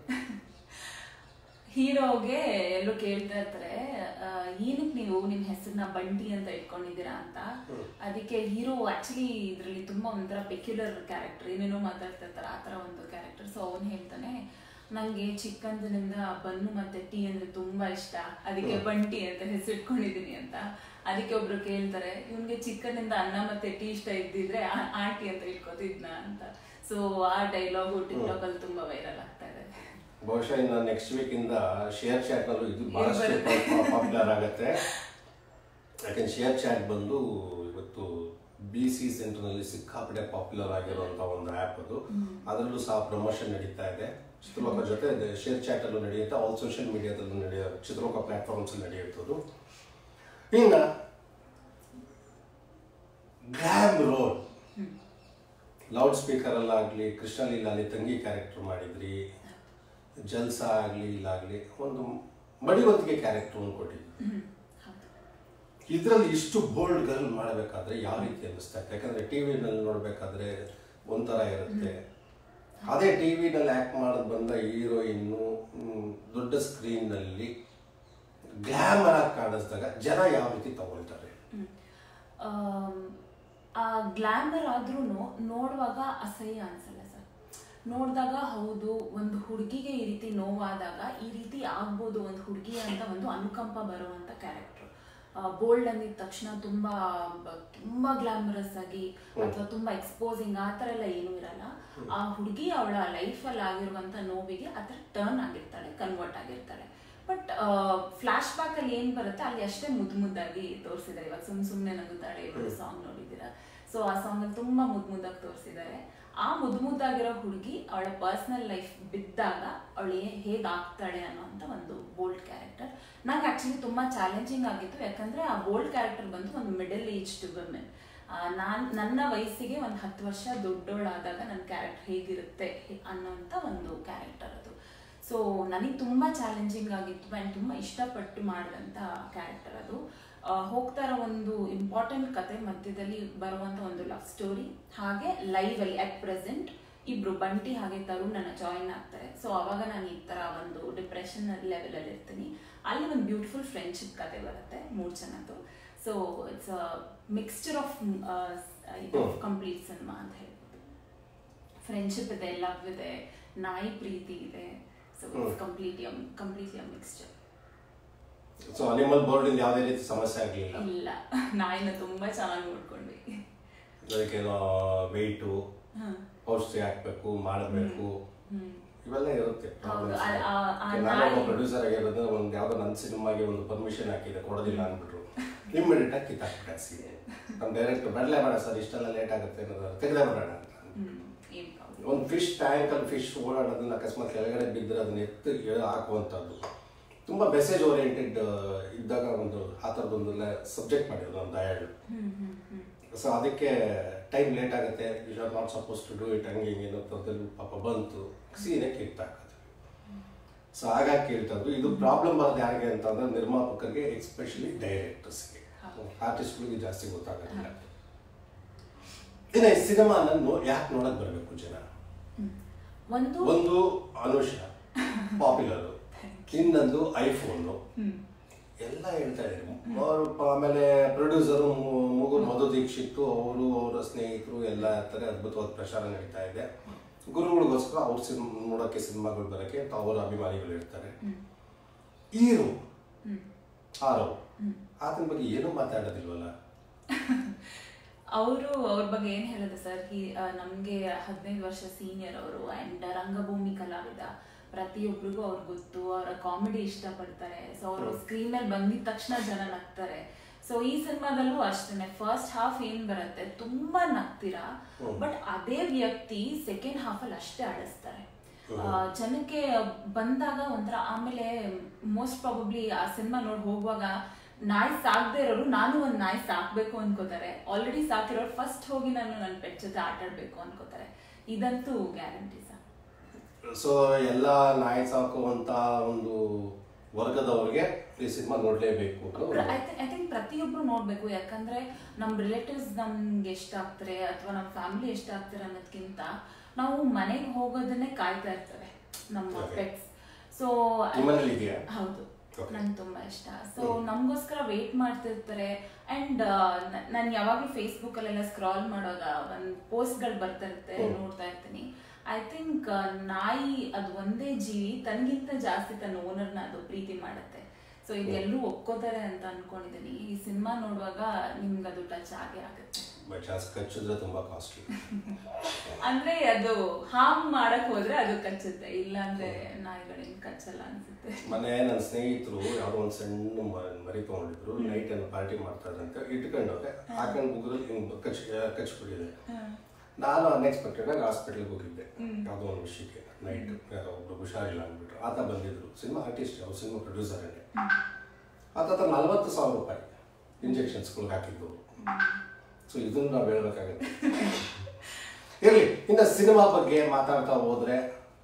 ಹೀರೋಗೆ ಎಲ್ಲರೂ ಕೇಳ್ತಾ ಇರ್ತಾರೆ, ಏನಕ್ಕೆ ನೀವು ನಿಮ್ ಹೆಸರನ್ನ ಬಂಟಿ ಅಂತ ಇಟ್ಕೊಂಡಿದ್ದೀರಾ ಅಂತ. ಅದಕ್ಕೆ ಹೀರೋ ಆಕ್ಚುಲಿ ಇದ್ರಲ್ಲಿ ತುಂಬಾ ಒಂಥರ ಪೆಕ್ಯುಲರ್ ಕ್ಯಾರೆಕ್ಟರ್, ಏನೇನೋ ಮಾತಾಡ್ತಾ ಇರ್ತಾರೆ ಆ ತರ ಒಂದು ಕ್ಯಾರೆಕ್ಟರ್. ಸೊ ಅವನ್ ಹೇಳ್ತಾನೆ, ನಂಗೆ ಚಿಕ್ಕಂದಿನಿಂದ ಬನ್ನು ಮತ್ತೆ ಟೀ ಅಂದ್ರೆ ತುಂಬಾ ಇಷ್ಟ, ಅದಕ್ಕೆ ಬಂಟಿ ಅಂತ ಹೆಸರು ಇಟ್ಕೊಂಡಿದೀನಿ ಅಂತ. ಅದಕ್ಕೆ ಒಬ್ರು ಕೇಳ್ತಾರೆ, ಇವ್ನಿಗೆ ಚಿಕ್ಕನಿಂದ ಅನ್ನ ಮತ್ತೆ ಟೀ ಇಷ್ಟ ಇದ್ದಿದ್ರೆ ಆಂಟಿ ಅಂತ ಇಟ್ಕೋತಿದ್ನ ಅಂತ. ಸೊ ಆ ಡೈಲಾಗು ಟಿಕ್ಟಾಕ್ ಅಲ್ಲಿ ತುಂಬಾ ವೈರಲ್ ಆಗ್ತಾ ಇದೆ. ಬಹುಶಃ ಇನ್ನು ನೆಕ್ಸ್ಟ್ ವೀಕ್ ಇಂದ ಶೇರ್ ಚಾಟ್ ನಲ್ಲೂ ಇದು ಬಹಳಷ್ಟು ಪಾಪ್ಯುಲರ್ ಆಗುತ್ತೆ. ಯಾಕಂದ್ರೆ ಶೇರ್ ಚಾಟ್ ಬಂದು ಇವತ್ತು ಬಿ ಸಿ ಸೆಂಟರ್ ನಲ್ಲಿ ಸಿಕ್ಕಾಪಟ್ಟೆ ಪಾಪ್ಯುಲರ್ ಆಗಿರುವಂತ ಒಂದು ಆ್ಯಪ್ ಅದು. ಅದರಲ್ಲೂ ಸಹ ಪ್ರಮೋಷನ್ ನಡೀತಾ ಇದೆ. ಚಿತ್ರಲೋಕ ಜೊತೆ ಶೇರ್ ಚಾಟ್ ಅಲ್ಲೂ ನಡೆಯುತ್ತೆ, ಆಲ್ ಸೋಷಿಯಲ್ ಮೀಡಿಯಾದಲ್ಲೂ ನಡೆಯೋ ಚಿತ್ರಲೋಕ ಪ್ಲಾಟ್ಫಾರ್ಮ್ಸ್ ನಡೆಯುತ್ತದು. ಇನ್ನ ಗ್ಲಾಮ್ ರೋಲ್ ಲೌಡ್ ಸ್ಪೀಕರ್ ಅಲ್ಲಾಗ್ಲಿ, ಕೃಷ್ಣ ಲೀಲಾಲಿ ತಂಗಿ ಕ್ಯಾರೆಕ್ಟರ್ ಮಾಡಿದ್ರಿ, ಜಲ್ಸಾ ಆಗ್ಲಿ ಇಲ್ಲಾಗ್ಲಿ ಒಂದು ಮಡಿವಂತಿಕೆ ಕ್ಯಾರೆಕ್ಟರ್ ಒಂದು ಕೊಟ್ಟಿದ್ರಿ. ಇದ್ರಲ್ಲಿ ಇಷ್ಟು ಬೋಲ್ಡ್ ಗರ್ಲ್ ಮಾಡಬೇಕಾದ್ರೆ ಯಾವ ರೀತಿ ಅನ್ನಿಸ್ತಾ ಇತ್ತು? ಯಾಕಂದ್ರೆ ಟಿವಿನಲ್ಲಿ ನೋಡ್ಬೇಕಾದ್ರೆ ಒಂಥರ ಇರುತ್ತೆ, ಅದೇ ಟಿವಿನಲ್ಲಿ ಆಕ್ಟ್ ಮಾಡೋದು ಬಂದ ಹೀರೋಯಿನ್ನು ದೊಡ್ಡ ಸ್ಕ್ರೀನ್ ನಲ್ಲಿ ಗ್ಲಾಮರ್ ಆಗಿ ಕಾಣಿಸಿದಾಗ ಜನ ಯಾವ ರೀತಿ ತಗೊಳ್ತಾರೆ? ಆ ಗ್ಲಾಮರ್ ಆದ್ರೂ ನೋಡುವಾಗ ಅಸಹ್ಯ ಅನ್ಸಲ್ಲ ಸರ್. ನೋಡಿದಾಗ ಹೌದು, ಒಂದು ಹುಡುಗಿಗೆ ಈ ರೀತಿ ನೋವಾದಾಗ ಈ ರೀತಿ ಆಗ್ಬೋದು ಒಂದು ಹುಡುಗಿ ಅಂತ ಒಂದು ಅನುಕಂಪ ಬರುವಂತ ಕ್ಯಾರೆಕ್ಟರ್. ಬೋಲ್ಡ್ ಅಂದಿದ ತಕ್ಷಣ ತುಂಬಾ ತುಂಬಾ ಗ್ಲಾಮರಸ್ ಆಗಿ ಅಥವಾ ತುಂಬಾ ಎಕ್ಸ್ಪೋಸಿಂಗ್ ಆ ತರ ಎಲ್ಲ ಏನೂ ಇರಲ್ಲ. ಆ ಹುಡುಗಿ ಅವಳ ಲೈಫಲ್ಲಿ ಆಗಿರುವಂತ ನೋವಿಗೆ ಆತರ ಟರ್ನ್ ಆಗಿರ್ತಾಳೆ, ಕನ್ವರ್ಟ್ ಆಗಿರ್ತಾಳೆ. ಬಟ್ ಫ್ಲಾಶ್ ಬ್ಯಾಕ್ ಅಲ್ಲಿ ಏನ್ ಬರುತ್ತೆ ಅಲ್ಲಿ ಅಷ್ಟೇ ಮುದ್ದು ಮುದ್ದಾಗಿ ತೋರಿಸಿದ್ದಾರೆ. ಇವಾಗ ಸುಮ್ ಸುಮ್ನೆ ನಗುತ್ತಾಳೆ ಇವರು ಸಾಂಗ್ ನೋಡಿದ್ದೀರಾ? ಸೊ ಆ ಸಾಂಗ್ ಅಲ್ಲಿ ತುಂಬಾ ಮುದ್ದು ಮುದ್ದಾಗಿ ತೋರಿಸಿದ್ದಾರೆ. ಆ ಮುದ್ದು ಮುದ್ದಾಗಿರೋ ಹುಡುಗಿ ಅವಳ ಪರ್ಸನಲ್ ಲೈಫ್ ಬಿದ್ದಾಗ ಅವಳು ಹೇಗ್ ಆಗ್ತಾಳೆ ಅನ್ನೋಂತ ಒಂದು ಬೋಲ್ಡ್ ಕ್ಯಾರೆಕ್ಟರ್. ನಂಗೆ ಆಕ್ಚುಲಿ ತುಂಬಾ ಚಾಲೆಂಜಿಂಗ್ ಆಗಿತ್ತು. ಯಾಕಂದ್ರೆ ಆ ಬೋಲ್ಡ್ ಕ್ಯಾರೆಕ್ಟರ್ ಬಂದು ಒಂದು ಮಿಡಲ್ ಏಜ್ ಟು ವುಮೆನ್. ನಾನ್ ನನ್ನ ವಯಸ್ಸಿಗೆ ಒಂದು ಹತ್ತು ವರ್ಷ ದೊಡ್ಡೋಳಾದಾಗ ನನ್ನ ಕ್ಯಾರೆಕ್ಟರ್ ಹೇಗಿರುತ್ತೆ ಅನ್ನೋಂಥ ಒಂದು ಕ್ಯಾರೆಕ್ಟರ್ ಅದು. ಸೊ ನನಗೆ ತುಂಬಾ ಚಾಲೆಂಜಿಂಗ್ ಆಗಿತ್ತು ಆ್ಯಂಡ್ ತುಂಬಾ ಇಷ್ಟಪಟ್ಟು ಮಾಡಿದಂಥ ಕ್ಯಾರೆಕ್ಟರ್ ಅದು. ಹೋಗ್ತಾ ಇರೋ ಒಂದು ಇಂಪಾರ್ಟೆಂಟ್ ಕತೆ ಮಧ್ಯದಲ್ಲಿ ಬರುವಂತ ಒಂದು ಲವ್ ಸ್ಟೋರಿ, ಹಾಗೆ ಲೈವ್ ಅಲ್ಲಿ ಅಟ್ ಪ್ರೆಸೆಂಟ್ ಇಬ್ರು ಬಂಟಿ ಹಾಗೆ ತರುಣ್ ನನ್ನ ಜಾಯಿನ್ ಆಗ್ತಾರೆ. ಸೊ ಅವಾಗ ನಾನು ಈ ತರ ಒಂದು ಡಿಪ್ರೆಷನ್ ಲೆವೆಲ್ ಅಲ್ಲಿ ಇರ್ತೀನಿ. ಅಲ್ಲಿ ಒಂದು ಬ್ಯೂಟಿಫುಲ್ ಫ್ರೆಂಡ್ಶಿಪ್ ಕತೆ ಬರುತ್ತೆ ಮೂರು ಜನದ್ದು. So it's a mixture of ಇದು ಕಂಪ್ಲೀಟ್ ಸಿನಿಮಾ ಅಂತ ಹೇಳ್ಬೋದು. ಫ್ರೆಂಡ್ಶಿಪ್ ಇದೆ, ಲವ್ ಇದೆ, ನಾಯಿ ಪ್ರೀತಿ ಇದೆ. So it's completely completely a mixture. So animal board ಇಂದ ಯಾವುದೇ ರೀತಿ ಸಮಸ್ಯೆ ಆಗಲಿಲ್ಲ? ಇಲ್ಲ, ನಾಯಿನ ತುಂಬಾ ಚೆನ್ನಾಗಿ ನೋಡ್ಕೊಂಡ್ವಿ. ಅದಕ್ಕೇನೋ ವೆಯ್ಟು, ಔಷಧಿ ಹಾಕ್ಬೇಕು, ಮಾಡಬೇಕು, ಇವೆಲ್ಲ ಇರುತ್ತೆ. ನಾನು ಪ್ರೊಡ್ಯೂಸರ್ ಆಗಿರೋದು ಒಂದು ಯಾವುದೋ ನನ್ನ ಸಿನಿಮಾಗೆ ಒಂದು ಪರ್ಮಿಷನ್ ಹಾಕಿದೆ, ಕೊಡೋದಿಲ್ಲ ಅಂದ್ಬಿಟ್ರು. ಇಮ್ಮಿಡಿಯೇಟ್ ಆಗಿ ಕಿತ್ತಾಕ್ಬಿಟ್ಟೆ ಸೀರೆ. ನಮ್ಮ ಡೈರೆಕ್ಟ್ ಬೇಡಲೇ ಬೇಡ ಸರ್, ಇಷ್ಟೆಲ್ಲ ಲೇಟ್ ಆಗುತ್ತೆ ಅನ್ನೋದು ತೆಗೆದೇ ಬೇಡ ಅಂತ. ಒಂದು ಫಿಶ್ ಟ್ಯಾಂಕಲ್ಲಿ ಫಿಶ್ ಓಡಾಡೋದನ್ನ ಅಕಸ್ಮಾತ್ ಕೆಳಗಡೆ ಬಿದ್ದರೆ ಅದನ್ನ ಎತ್ತು ಹಾಕುವಂಥದ್ದು. ತುಂಬ ಮೆಸೇಜ್ ಓರಿಯೆಂಟೆಡ್ ಇದ್ದಾಗ ಒಂದು ಆ ಥರದೊಂದೆಲ್ಲ ಸಬ್ಜೆಕ್ಟ್ ಮಾಡಿರೋದು ಒಂದು ದಯಾಳು. ಸೊ ಅದಕ್ಕೆ ಟೈಮ್ ಲೇಟ್ ಆಗುತ್ತೆ, you are not suppose to do it, ಹಂಗೆ ಹಿಂಗೆ ಏನೋ ಥರದಲ್ಲಿ ಪಾಪ ಬಂತು, ಸೀರೆ ಕಿತ್ತಾಕೋದು. ಸೊ ಹಾಗಾಗಿ ಕೇಳ್ತದ್ದು. ಇದು ಪ್ರಾಬ್ಲಮ್ ಬರೋದು ಯಾರಿಗೆ ಅಂತಂದ್ರೆ ನಿರ್ಮಾಪಕರಿಗೆ, ಎಸ್ಪೆಷಲಿ ಡೈರೆಕ್ಟರ್ಸ್ಗೆ. ಆರ್ಟಿಸ್ಟ್ಗಳಿಗೆ ಜಾಸ್ತಿ ಗೊತ್ತಾಗೋದಿಲ್ಲ. ಇನ್ನು ಈ ಸಿನಿಮಾನ ಯಾಕೆ ನೋಡಕ್ ಬರಬೇಕು ಜನ? ಒಂದು ಅನುಷಾ ಪಾಪ್ಯುಲರ್, ಇನ್ನೊಂದು ಐಫೋನು, ಎಲ್ಲ ಹೇಳ್ತಾ ಇದ್ದಾರೆ. ಆಮೇಲೆ ಪ್ರೊಡ್ಯೂಸರು ಮುಗುರು ಮಧು ದೀಕ್ಷಿತ್, ಅವರು ಅವರ ಸ್ನೇಹಿತರು ಎಲ್ಲ ಇರ್ತಾರೆ. ಅದ್ಭುತವಾದ ಪ್ರಚಾರ ನಡೀತಾ ಇದೆ. ಗುರುಗಳಿಗೋಸ್ಕರ ಅವ್ರ ಸಿನಿಮಾ ನೋಡೋಕ್ಕೆ, ಸಿನಿಮಾಗಳು ಬರೋಕ್ಕೆ ಅವರ ಅಭಿಮಾನಿಗಳು ಇರ್ತಾರೆ. ಹೀರೋ ಆರೋ ಆತನ ಬಗ್ಗೆ ಏನೂ ಮಾತಾಡೋದಿಲ್ವಲ್ಲ? ಅವರು ಅವ್ರ ಬಗ್ಗೆ ಏನ್ ಹೇಳೋದು ಸರ್, ನಮ್ಗೆ ಹದಿನೈದು ವರ್ಷ ಸೀನಿಯರ್ ಅವರು. ಅಂಡ್ ರಂಗಭೂಮಿ ಕಲಾವಿದ, ಪ್ರತಿಯೊಬ್ಬರಿಗೂ ಅವ್ರಿಗೆ ಗೊತ್ತು, ಅವರ ಕಾಮಿಡಿ ಇಷ್ಟಪಡ್ತಾರೆ. ಸೊ ಅವರು ಸ್ಕ್ರೀನ್ ಮೇಲೆ ಬಂದಿದ ತಕ್ಷಣ ಜನ ನಗ್ತಾರೆ. ಸೊ ಈ ಸಿನಿಮಾದಲ್ಲೂ ಅಷ್ಟೇ, ಫಸ್ಟ್ ಹಾಫ್ ಏನ್ ಬರುತ್ತೆ ತುಂಬಾ ನಗ್ತೀರಾ, ಬಟ್ ಅದೇ ವ್ಯಕ್ತಿ ಸೆಕೆಂಡ್ ಹಾಫ್ ಅಲ್ಲಿ ಅಷ್ಟೇ ಆಡಿಸ್ತಾರೆ. ಜನಕ್ಕೆ ಬಂದಾಗ ಒಂಥರ. ಆಮೇಲೆ ಮೋಸ್ಟ್ ಪ್ರಾಬಬ್ಲಿ ಆ ಸಿನಿಮಾ ನೋಡಿ ಹೋಗುವಾಗ ನಾಯಿ ಸಾಕದೇ ಇರೋರು ನಾನು ಒಂದ್ ನಾಯಿ ಸಾಕ್ಬೇಕು ಅನ್ಕೋತಾರೆ. ಆಲ್ರೆಡಿ ಸಾಕಿರೋರು ಫಸ್ಟ್ ಹೋಗಿ ನಾನು ನನ್ನ ಪೆಟ್ ಜೊತೆ ಆಟ ಆಡ್ಬೇಕು ಅನ್ಕೋತಾರೆ. ಇದಂತೂ ಗ್ಯಾರಂಟಿ ಸರ್. ಸೊ ಎಲ್ಲ ನಾಯಿ ಸಾಕುವಂತ ಒಂದು ವರ್ಗದವ್ರಿಗೆ ಈ ಸಿನಿಮಾ ನೋಡ್ಲೇಬೇಕು. ಐ ಥಿಂಕ್ ಪ್ರತಿಯೊಬ್ರು ನೋಡ್ಬೇಕು. ಯಾಕಂದ್ರೆ ನಮ್ ರಿಲೇಟಿವ್ಸ್ ನಮ್ಗೆ ಎಷ್ಟ ಆಗ್ತಾರೆ ಅಥವಾ ನಮ್ ಫ್ಯಾಮಿಲಿ ಎಷ್ಟ ಆಗ್ತಾರೆ ಅನ್ನೋದಕ್ಕಿಂತ ನಾವು ಮನೆಗೆ ಹೋಗೋದನ್ನೇ ಕಾಯ್ತಾ ಇರ್ತೇವೆ ನಮ್ಮ ಪೆಟ್ಸ್. ಸೊ ಹೌದು, ನನ್ಗೆ ತುಂಬಾ ಇಷ್ಟ. ಸೊ ನಮ್ಗೋಸ್ಕರ ವೇಟ್ ಮಾಡ್ತಿರ್ತಾರೆ. ಅಂಡ್ ನಾನು ಯಾವಾಗ್ಲೂ ಫೇಸ್ಬುಕ್ ಅಲ್ಲೆಲ್ಲ ಸ್ಕ್ರಾಲ್ ಮಾಡುವಾಗ ಒಂದ್ ಪೋಸ್ಟ್ ಗಳು ಬರ್ತಾ ಇರುತ್ತೆ, ನೋಡ್ತಾ ಇರ್ತೀನಿ. ಐ ಥಿಂಕ್ ನಾಯಿ ಅದು ಒಂದೇ ಜೀವಿ, ತನಗಿಂತ ಜಾಸ್ತಿ ತನ್ನ ಓನರ್ನ ಅದು ಪ್ರೀತಿ ಮಾಡುತ್ತೆ. ಸೊ ಇದೆಲ್ಲರೂ ಒಪ್ಕೋತಾರೆ ಅಂತ ಅನ್ಕೊಂಡಿದ್ದೀನಿ. ಈ ಸಿನಿಮಾ ನೋಡುವಾಗ ನಿಮ್ಗೆ ಅದು ಟಚ್ ಆಗೇ ಆಗುತ್ತೆ. ಕಚ್ಚಿದ್ರೆ ತುಂಬಾ ಕಾಸ್ಟ್ಲಿ. ಅಂದ್ರೆ ಅದು ಹಾರ್ಮ್ ಮಾಡಕ್ ಹೋದ್ರೆ ಅದು ಕಚ್ಚುತ್ತೆ, ಇಲ್ಲ ಅಂದ್ರೆ ನಾಯಿಗಳೇನು ಕಚ್ಚಲ್ಲ ಅನ್ಸುತ್ತೆ. ಮನೆ ನನ್ನ ಸ್ನೇಹಿತರು ಯಾವ್ದೋ ಒಂದ್ ಸಣ್ಣ ಮರಿ ತಗೊಂಡಿದ್ರು, ನೈಟ್ ಏನು ಪಾರ್ಟಿ ಮಾಡ್ತಾ ಇದ್ರಂತೆ, ಇಟ್ಕೊಂಡೋದೆ ಹಾಕೊಂಡು ಮುಗಿದ್ರಲ್ಲಿ ಹಿಂಗ್ ಕಚ್ ಕಚ್ಬಿಟ್ಟಿದೆ. ನಾನು ಅನ್ಎಕ್ಸ್ಪೆಕ್ಟೆಡ್ ಆಗಿ ಹಾಸ್ಪಿಟಲ್ಗೆ ಹೋಗಿದ್ದೆ ಯಾವುದೋ ಒಂದು ವಿಷಯಕ್ಕೆ. ನೈಟ್ ಯಾರೋ ಒಬ್ರು ಹುಷಾರಿಲ್ಲ ಅಂದ್ಬಿಟ್ರು. ಆತ ಬಂದಿದ್ರು, ಸಿನಿಮಾ ಆರ್ಟಿಸ್ಟ್, ಅವ್ರು ಸಿನಿಮಾ ಪ್ರೊಡ್ಯೂಸರ್. ಆತ ನಲ್ವತ್ತು ಸಾವಿರ ರೂಪಾಯಿ ಇಂಜೆಕ್ಷನ್ಸ್ಗಳಿಗೆ ಹಾಕಿದ್ದು. ಸೊ ಇದನ್ನು ನಾವು ಹೇಳ್ಬೇಕಾಗತ್ತೆ. ಇರಲಿ, ಇನ್ನು ಸಿನಿಮಾ ಬಗ್ಗೆ ಮಾತಾಡ್ತಾ ಹೋದ್ರೆ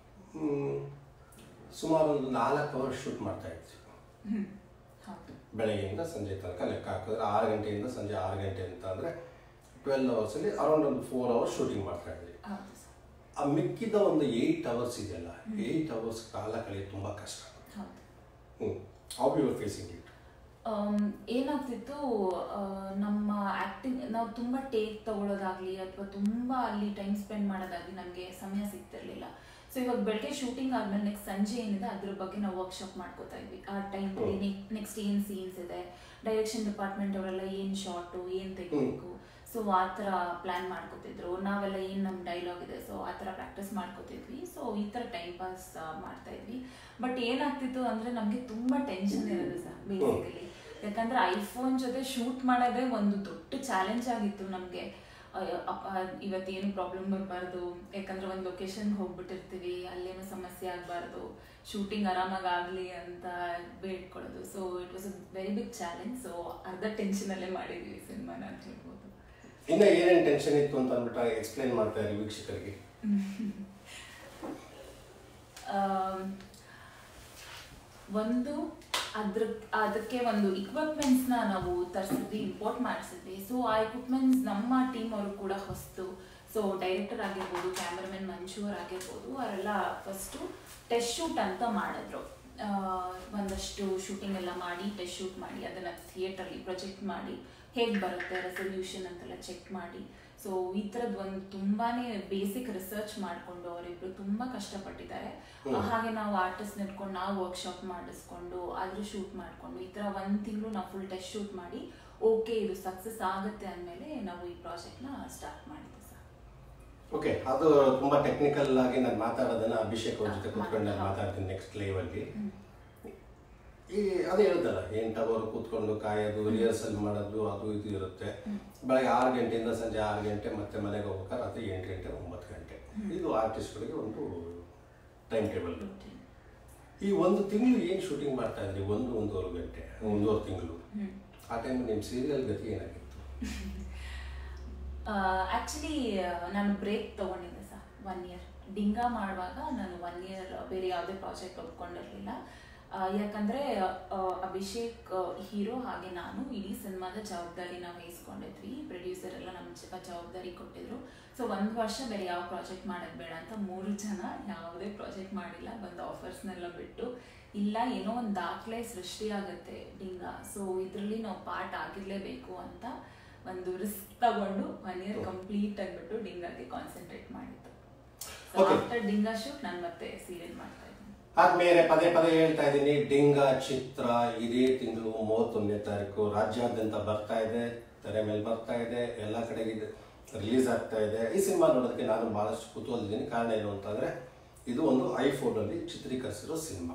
ಸುಮಾರು ಒಂದು ನಾಲ್ಕು ಅವರ್ ಶೂಟ್ ಮಾಡ್ತಾ ಇದ್ವಿ. ಬೆಳಗ್ಗೆಯಿಂದ ಸಂಜೆ ತನಕ ಲೆಕ್ಕ ಹಾಕಿದ್ರೆ ಆರು ಗಂಟೆಯಿಂದ ಸಂಜೆ ಆರು ಗಂಟೆ ಅಂತ ಅಂದರೆ ಟ್ವೆಲ್ ಅವರ್ಸಲ್ಲಿ ಅರೌಂಡ್ ಒಂದು ಫೋರ್ ಅವರ್ಸ್ ಶೂಟಿಂಗ್ ಮಾಡ್ತಾ ಇದ್ವಿ. ಆ ಮಿಕ್ಕಿದ ಒಂದು ಏಯ್ಟ್ ಅವರ್ಸ್ ಇದೆಯಲ್ಲ, ಏಯ್ಟ್ ಅವರ್ಸ್ ಕಾಲ ಕಳೆಯೋದು ತುಂಬ ಕಷ್ಟ. ಹ್ಞೂ how you are facing it? ಏನಾಗ್ತಿತ್ತು, ನಮ್ಮ ಆ್ಯಕ್ಟಿಂಗ್ ನಾವು ತುಂಬ ಟೇಕ್ ತಗೊಳ್ಳೋದಾಗಲಿ ಅಥವಾ ತುಂಬ ಅಲ್ಲಿ ಟೈಮ್ ಸ್ಪೆಂಡ್ ಮಾಡೋದಾಗಲಿ ನಮಗೆ ಸಮಯ ಸಿಗ್ತಿರ್ಲಿಲ್ಲ. ಸೊ ಇವಾಗ ಬೆಳಗ್ಗೆ ಶೂಟಿಂಗ್ ಆದ್ಮೇಲೆ ನೆಕ್ಸ್ಟ್ ಸಂಜೆ ಏನಿದೆ ಅದ್ರ ಬಗ್ಗೆ ನಾವು ವರ್ಕ್ಶಾಪ್ ಮಾಡ್ಕೋತಾ ಇದ್ವಿ. ಆ ಟೈಮಲ್ಲಿ ನೆಕ್ಸ್ಟ್ ಏನು ಸೀನ್ಸ್ ಇದೆ, ಡೈರೆಕ್ಷನ್ ಡಿಪಾರ್ಟ್ಮೆಂಟ್ ಅವರೆಲ್ಲ ಏನು ಶಾರ್ಟು ಏನು ತೆಗಿಬೇಕು, ಸೊ ಆ ಥರ ಪ್ಲ್ಯಾನ್ ಮಾಡ್ಕೋತಿದ್ರು. ನಾವೆಲ್ಲ ಏನು ನಮ್ಮ ಡೈಲಾಗ್ ಇದೆ, ಸೊ ಆ ಥರ ಪ್ರಾಕ್ಟೀಸ್ ಮಾಡ್ಕೋತಿದ್ವಿ. ಸೊ ಈ ಥರ ಟೈಮ್ ಪಾಸ್ ಮಾಡ್ತಾ ಇದ್ವಿ. ಬಟ್ ಏನಾಗ್ತಿತ್ತು ಅಂದರೆ ನಮಗೆ ತುಂಬ ಟೆನ್ಷನ್ ಇರೋದು ಸರ್ ಬೇಸಿಕಲಿ. ಯಾಕಂದರೆ ಐಫೋನ್ ಜೊತೆ ಶೂಟ್ ಮಾಡೋದೇ ಒಂದು ದೊಡ್ಡ ಚಾಲೆಂಜ್ ಆಗಿತ್ತು ನಮಗೆ. ಇವತ್ತೇನು ಪ್ರಾಬ್ಲಮ್ ಬರಬಾರ್ದು, ಯಾಕಂದರೆ ಒಂದು ಲೊಕೇಶನ್ಗೆ ಹೋಗ್ಬಿಟ್ಟಿರ್ತೀವಿ, ಅಲ್ಲೇನೋ ಸಮಸ್ಯೆ ಆಗಬಾರ್ದು, ಶೂಟಿಂಗ್ ಆರಾಮಾಗಿ ಆಗಲಿ ಅಂತ ಬೇಡ್ಕೊಳ್ಳೋದು. So it was a very big challenge. So ಅರ್ಧ ಟೆನ್ಷನಲ್ಲೇ ಮಾಡಿದ್ವಿ ಸಿನಿಮಾನ ಅಂತ ಹೇಳ್ಬೋದು. ಇನ್ನು ಏನೇನು ಟೆನ್ಷನ್ ಇತ್ತು ಅಂತ ಅಂದ್ಬಿಟ್ಟು ಎಕ್ಸ್ಪ್ಲೇನ್ ಮಾಡ್ತಾ ಇರಿ ವೀಕ್ಷಕರಿಗೆ. ಒಂದು ಅದ್ರ ಅದಕ್ಕೆ ಒಂದು ಇಕ್ವಿಪ್ಮೆಂಟ್ಸ್ನ ನಾವು ತರಿಸಿದ್ವಿ, ಇಂಪೋರ್ಟ್ ಮಾಡಿಸಿದ್ವಿ. ಸೊ ಆ ಇಕ್ವಿಪ್ಮೆಂಟ್ಸ್ ನಮ್ಮ ಟೀಮ್ ಅವರು ಕೂಡ ಹೊಸ್ತು. ಸೊ ಡೈರೆಕ್ಟರ್ ಆಗಿರ್ಬೋದು, ಕ್ಯಾಮ್ರಾಮನ್ ಮಂಜೂರ್ ಆಗಿರ್ಬೋದು, ಅವರೆಲ್ಲ ಫಸ್ಟು ಟೆಸ್ಟ್ ಶೂಟ್ ಅಂತ ಮಾಡಿದ್ರು. ಒಂದಷ್ಟು ಶೂಟಿಂಗ್ ಎಲ್ಲ ಮಾಡಿ ಟೆಸ್ಟ್ ಶೂಟ್ ಮಾಡಿ ಅದನ್ನು ಥಿಯೇಟ್ರಲ್ಲಿ ಪ್ರೊಜೆಕ್ಟ್ ಮಾಡಿ ಹೇಗೆ ಬರುತ್ತೆ ರೆಸಲ್ಯೂಷನ್ ಅಂತೆಲ್ಲ ಚೆಕ್ ಮಾಡಿ. ಸೊ ಈ ಥರದ್ದು ಒಂದು ತುಂಬಾ ಬೇಸಿಕ್ ರಿಸರ್ಚ್ ಮಾಡಿಕೊಂಡು ಅವರಿಬ್ರು ತುಂಬ ಕಷ್ಟಪಟ್ಟಿದ್ದಾರೆ. ಹಾಗೆ ನಾವು ಆರ್ಟಿಸ್ಟ್ ನಿಟ್ಕೊಂಡು ನಾವು ವರ್ಕ್ಶಾಪ್ ಮಾಡಿಸ್ಕೊಂಡು ಅದ್ರ ಶೂಟ್ ಮಾಡಿಕೊಂಡು ಈ ಥರ ಒಂದು ತಿಂಗಳು ನಾವು ಫುಲ್ ಟೆಸ್ಟ್ ಶೂಟ್ ಮಾಡಿ ಓಕೆ ಇದು ಸಕ್ಸಸ್ ಆಗುತ್ತೆ ಅಂದಮೇಲೆ ನಾವು ಈ ಪ್ರಾಜೆಕ್ಟ್ನ ಸ್ಟಾರ್ಟ್ ಮಾಡಿದ್ವಿ ಸರ್. ಓಕೆ, ಅದು ತುಂಬಾ ಟೆಕ್ನಿಕಲ್ ಆಗಿ ನಾನು ಮಾತಾಡೋದನ್ನ ಅಭಿಷೇಕ್ ಅವ್ರ ಜೊತೆ ಕೂತ್ಕೊಂಡು ನಾನು ಮಾತಾಡ್ತೀನಿ ನೆಕ್ಸ್ಟ್ ಲೈವ್ ಅಲ್ಲಿ. ಈ ಅದೇ ಹೇಳ್ತಲ್ಲ ಎಂಟವರು ಕೂತ್ಕೊಂಡು ಕಾಯೋದು, ರಿಹರ್ಸಲ್ ಮಾಡೋದು, ಅದು ಇದು ಇರುತ್ತೆ. ಬೆಳಗ್ಗೆ ಆರು ಗಂಟೆಯಿಂದ ಸಂಜೆ ಆರು ಗಂಟೆ, ಮತ್ತೆ ಮನೆಗೆ ಹೋಗ್ಬೇಕಾದ್ರೆ ರಾತ್ರಿ ಎಂಟು ಗಂಟೆ ಒಂಬತ್ತು ಗಂಟೆ. ಇದು ಆರ್ಟಿಸ್ಟ್ಗಳಿಗೆ ಒಂದು ಟೈಮ್ ಟೇಬಲ್. ಈ ಒಂದು ತಿಂಗಳು ಏನು ಶೂಟಿಂಗ್ ಮಾಡ್ತಾ ಇದ್ರಿ? ಒಂದು ಒಂದೂವರೆ ಗಂಟೆ, ಒಂದೂವರೆ ತಿಂಗಳು. ಆ ಟೈಮ್ ನಿಮ್ಮ ಸೀರಿಯಲ್ ಗತಿ ಏನಾಗಿತ್ತು? ಆ್ಯಕ್ಚುಲಿ ನಾನು ಬ್ರೇಕ್ ತೊಗೊಂಡಿದ್ದೆ ಸರ್, ಒನ್ ಇಯರ್. ಡಿಂಗಾ ಮಾಡುವಾಗ ನಾನು ಒನ್ ಇಯರ್ ಬೇರೆ ಯಾವುದೇ ಪ್ರಾಜೆಕ್ಟ್ ಒಪ್ಕೊಂಡಿರಲಿಲ್ಲ. ಯಾಕಂದರೆ ಅಭಿಷೇಕ್ ಹೀರೋ ಹಾಗೆ ನಾನು ಇಡೀ ಸಿನಿಮಾದ ಜವಾಬ್ದಾರಿ ನಾವು ವಹಿಸ್ಕೊಂಡಿದ್ವಿ. ಪ್ರೊಡ್ಯೂಸರ್ ಎಲ್ಲ ನಮ್ಮ ಜವಾಬ್ದಾರಿ ಕೊಟ್ಟಿದ್ರು. ಸೊ ಒಂದು ವರ್ಷ ಬೇರೆ ಯಾವ ಪ್ರಾಜೆಕ್ಟ್ ಮಾಡೋದು ಬೇಡ ಅಂತ ಮೂರು ಜನ ಯಾವುದೇ ಪ್ರಾಜೆಕ್ಟ್ ಮಾಡಿಲ್ಲ. ಬಂದು ಆಫರ್ಸ್ನೆಲ್ಲ ಬಿಟ್ಟು ಇಲ್ಲ ಏನೋ ಒಂದು ದಾಖಲೆ ಸೃಷ್ಟಿಯಾಗುತ್ತೆ ಡಿಂಗಾ, ಸೊ ಇದರಲ್ಲಿ ನಾವು ಪಾರ್ಟ್ ಆಗಿರಲೇಬೇಕು ಅಂತ ಒಂದು ರಿಸ್ಕ್ ತಗೊಂಡು ಒನ್ ಇಯರ್ ಕಂಪ್ಲೀಟ್ ಆಗಿಬಿಟ್ಟು ಡಿಂಗಾಗೆ ಕಾನ್ಸಂಟ್ರೇಟ್ ಮಾಡಿತ್ತು. ಆಫ್ಟರ್ ಡಿಂಗಾ ಶೂಟ್ ನಾನು ಮತ್ತೆ ಸೀರಿಯಲ್ ಮಾಡ್ತಾ ಇದ್ದೀನಿ. ಆದ್ಮೇಲೆ ಪದೇ ಪದೇ ಹೇಳ್ತಾ ಇದ್ದೀನಿ, ಡಿಂಗಾ ಚಿತ್ರ ಇದೇ ತಿಂಗಳು ಮೂವತ್ತೊಂದನೇ ತಾರೀಕು ರಾಜ್ಯಾದ್ಯಂತ ಬರ್ತಾ ಇದೆ, ತೆರೆ ಮೇಲೆ ಬರ್ತಾ ಇದೆ, ಎಲ್ಲ ಕಡೆಗೆ ರಿಲೀಸ್ ಆಗ್ತಾ ಇದೆ. ಈ ಸಿನಿಮಾ ನೋಡೋದಕ್ಕೆ ನಾನು ಬಹಳಷ್ಟು ಕುತೂಹಲಿದ್ದೀನಿ. ಕಾರಣ ಏನು ಅಂತಂದ್ರೆ ಇದು ಒಂದು ಐಫೋನ್ ಅಲ್ಲಿ ಚಿತ್ರೀಕರಿಸಿರೋ ಸಿನಿಮಾ.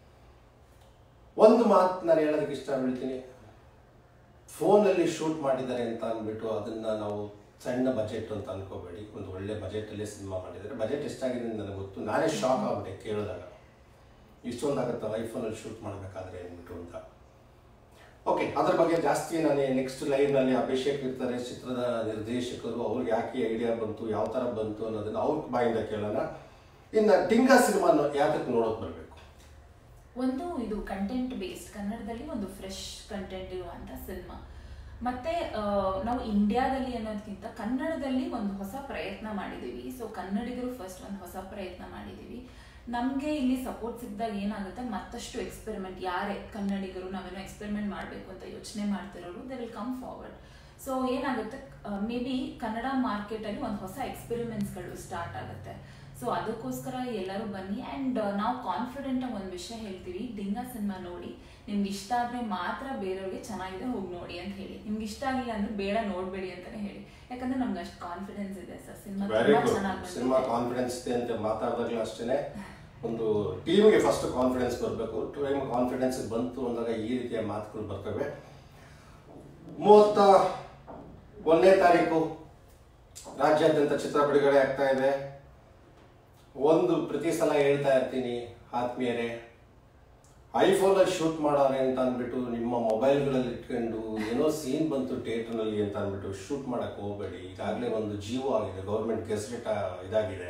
ಒಂದು ಮಾತು ನಾನು ಹೇಳೋದಕ್ಕೆ ಇಷ್ಟ ಬೀಳ್ತೀನಿ, ಫೋನಲ್ಲಿ ಶೂಟ್ ಮಾಡಿದ್ದಾರೆ ಅಂತ ಅಂದ್ಬಿಟ್ಟು ಅದನ್ನ ನಾವು ಸಣ್ಣ ಬಜೆಟ್ ಅಂತ ಅನ್ಕೋಬೇಡಿ. ಒಂದು ಒಳ್ಳೆ ಬಜೆಟಲ್ಲೇ ಸಿನಿಮಾ ಮಾಡಿದ್ದಾರೆ. ಬಜೆಟ್ ಎಷ್ಟಾಗಿದೆ ಅಂತ ನನಗೆ ಗೊತ್ತು. ನಾನೇ ಶಾಕ್ ಆಗ್ಬಿಟ್ಟೆ ಕೇಳಿದಾಗ, ಇಷ್ಟೊಂದಾಗುತ್ತಲ್ಲ ಐಫೋನಲ್ಲಿ ಶೂಟ್ ಮಾಡಬೇಕಾದ್ರೆ ಅಂದ್ಬಿಟ್ಟು ಅಂತ. ಓಕೆ, ಅದ್ರ ಬಗ್ಗೆ ಜಾಸ್ತಿ ನಾನು ನೆಕ್ಸ್ಟ್ ಲೈವ್ನಲ್ಲಿ ಅಭಿಷೇಕ್ ಇರ್ತಾರೆ, ಚಿತ್ರದ ನಿರ್ದೇಶಕರು, ಅವ್ರಿಗೆ ಯಾಕೆ ಐಡಿಯಾ ಬಂತು, ಯಾವ ಥರ ಬಂತು ಅನ್ನೋದನ್ನ ಅವ್ರ ಬಾಯಿಂದ ಕೇಳೋಣ. ಇನ್ನು ಡಿಂಗಾ ಸಿನಿಮಾನ ಯಾತಕ್ಕೆ ನೋಡೋಕೆ ಬರಬೇಕು? ಒಂದು ಇದು ಕಂಟೆಂಟ್ ಬೇಸ್ಡ್, ಕನ್ನಡದಲ್ಲಿ ಒಂದು ಫ್ರೆಶ್ ಕಂಟೆಂಟ್ ಇರುವಂಥ ಸಿನಿಮಾ. ಮತ್ತೆ ನಾವು ಇಂಡಿಯಾದಲ್ಲಿ ಅನ್ನೋದಕ್ಕಿಂತ ಕನ್ನಡದಲ್ಲಿ ಒಂದು ಹೊಸ ಪ್ರಯತ್ನ ಮಾಡಿದ್ದೀವಿ. ಸೊ ಕನ್ನಡಿಗರು ಫಸ್ಟ್ ಒಂದು ಹೊಸ ಪ್ರಯತ್ನ ಮಾಡಿದ್ದೀವಿ. ನಮಗೆ ಇಲ್ಲಿ ಸಪೋರ್ಟ್ ಸಿಕ್ಕಿದಾಗ ಏನಾಗುತ್ತೆ, ಮತ್ತಷ್ಟು ಎಕ್ಸ್ಪೆರಿಮೆಂಟ್, ಯಾರೇ ಕನ್ನಡಿಗರು ನಾವೇನೋ ಎಕ್ಸ್ಪೆರಿಮೆಂಟ್ ಮಾಡಬೇಕು ಅಂತ ಯೋಚನೆ ಮಾಡ್ತಿರೋರು they will come forward. So ಏನಾಗುತ್ತೆ, ಮೇ ಬಿ ಕನ್ನಡ ಮಾರ್ಕೆಟಲ್ಲಿ ಒಂದು ಹೊಸ ಎಕ್ಸ್ಪೆರಿಮೆಂಟ್ಸ್ಗಳು ಸ್ಟಾರ್ಟ್ ಆಗುತ್ತೆ. ಸೊ ಅದಕ್ಕೋಸ್ಕರ ಎಲ್ಲರೂ ಬನ್ನಿ. ಆ್ಯಂಡ್ ನಾವು ಕಾನ್ಫಿಡೆಂಟಾಗಿ ಒಂದು ವಿಷಯ ಹೇಳ್ತೀವಿ, ಡಿಂಗಾ ಸಿನಿಮಾ ನೋಡಿ ನಿಮ್ಗೆ ಇಷ್ಟ ಆದರೆ ಮಾತ್ರ ಬೇರೆಯವ್ರಿಗೆ ಚೆನ್ನಾಗಿದೆ ಹೋಗಿ ನೋಡಿ ಅಂತ ಹೇಳಿ, ನಿಮ್ಗೆ ಇಷ್ಟ ಆಗಿಲ್ಲ ಅಂದ್ರೆ ಬೇಡ ನೋಡಬೇಡಿ ಅಂತಾನೆ ಹೇಳಿ. ಯಾಕಂದ್ರೆ ನಮ್ಗೆ ಅಷ್ಟು ಕಾನ್ಫಿಡೆನ್ಸ್ ಇದೆ ಸರ್, ಸಿನಿಮಾ ತುಂಬಾ ಚೆನ್ನಾಗಿ ಸಿನಿಮಾ ಕಾನ್ಫಿಡೆನ್ಸ್ ಇದೆ ಅಂತ ಮಾತಾಡಿದಾಗಲೂ ಅಷ್ಟೇ ಒಂದು ಟೀಮ್ಗೆ ಫಸ್ಟ್ ಕಾನ್ಫಿಡೆನ್ಸ್ ಬರಬೇಕು. ಟೀಮ್ ಕಾನ್ಫಿಡೆನ್ಸ್ ಬಂತು ಅಂದಾಗ ಈ ರೀತಿಯ ಮಾತುಗಳು ಬರ್ತವೆ. ಮೂವತ್ತ ಒಂದನೇ ತಾರೀಕು ರಾಜ್ಯಾದ್ಯಂತ ಚಿತ್ರ ಬಿಡುಗಡೆ ಆಗ್ತಾ ಇದೆ. ಒಂದು ಪ್ರತಿ ಸಲ ಹೇಳ್ತಾ ಇರ್ತೀನಿ ಆತ್ಮೀಯರೇ, ಐಫೋನಲ್ಲಿ ಶೂಟ್ ಮಾಡೋರೆ ಅಂತ ಅಂದ್ಬಿಟ್ಟು ನಿಮ್ಮ ಮೊಬೈಲ್ಗಳಲ್ಲಿ ಇಟ್ಕೊಂಡು ಏನೋ ಸೀನ್ ಬಂತು ಥಿಯೇಟರ್ನಲ್ಲಿ ಅಂತ ಅಂದ್ಬಿಟ್ಟು ಶೂಟ್ ಮಾಡಕ್ಕೆ ಹೋಗಬೇಡಿ. ಈಗಾಗಲೇ ಒಂದು ಜಿಯೋ ಆಗಿದೆ, ಗೌರ್ಮೆಂಟ್ ಗೆಸ್ಟೆಟ್ ಇದಾಗಿದೆ.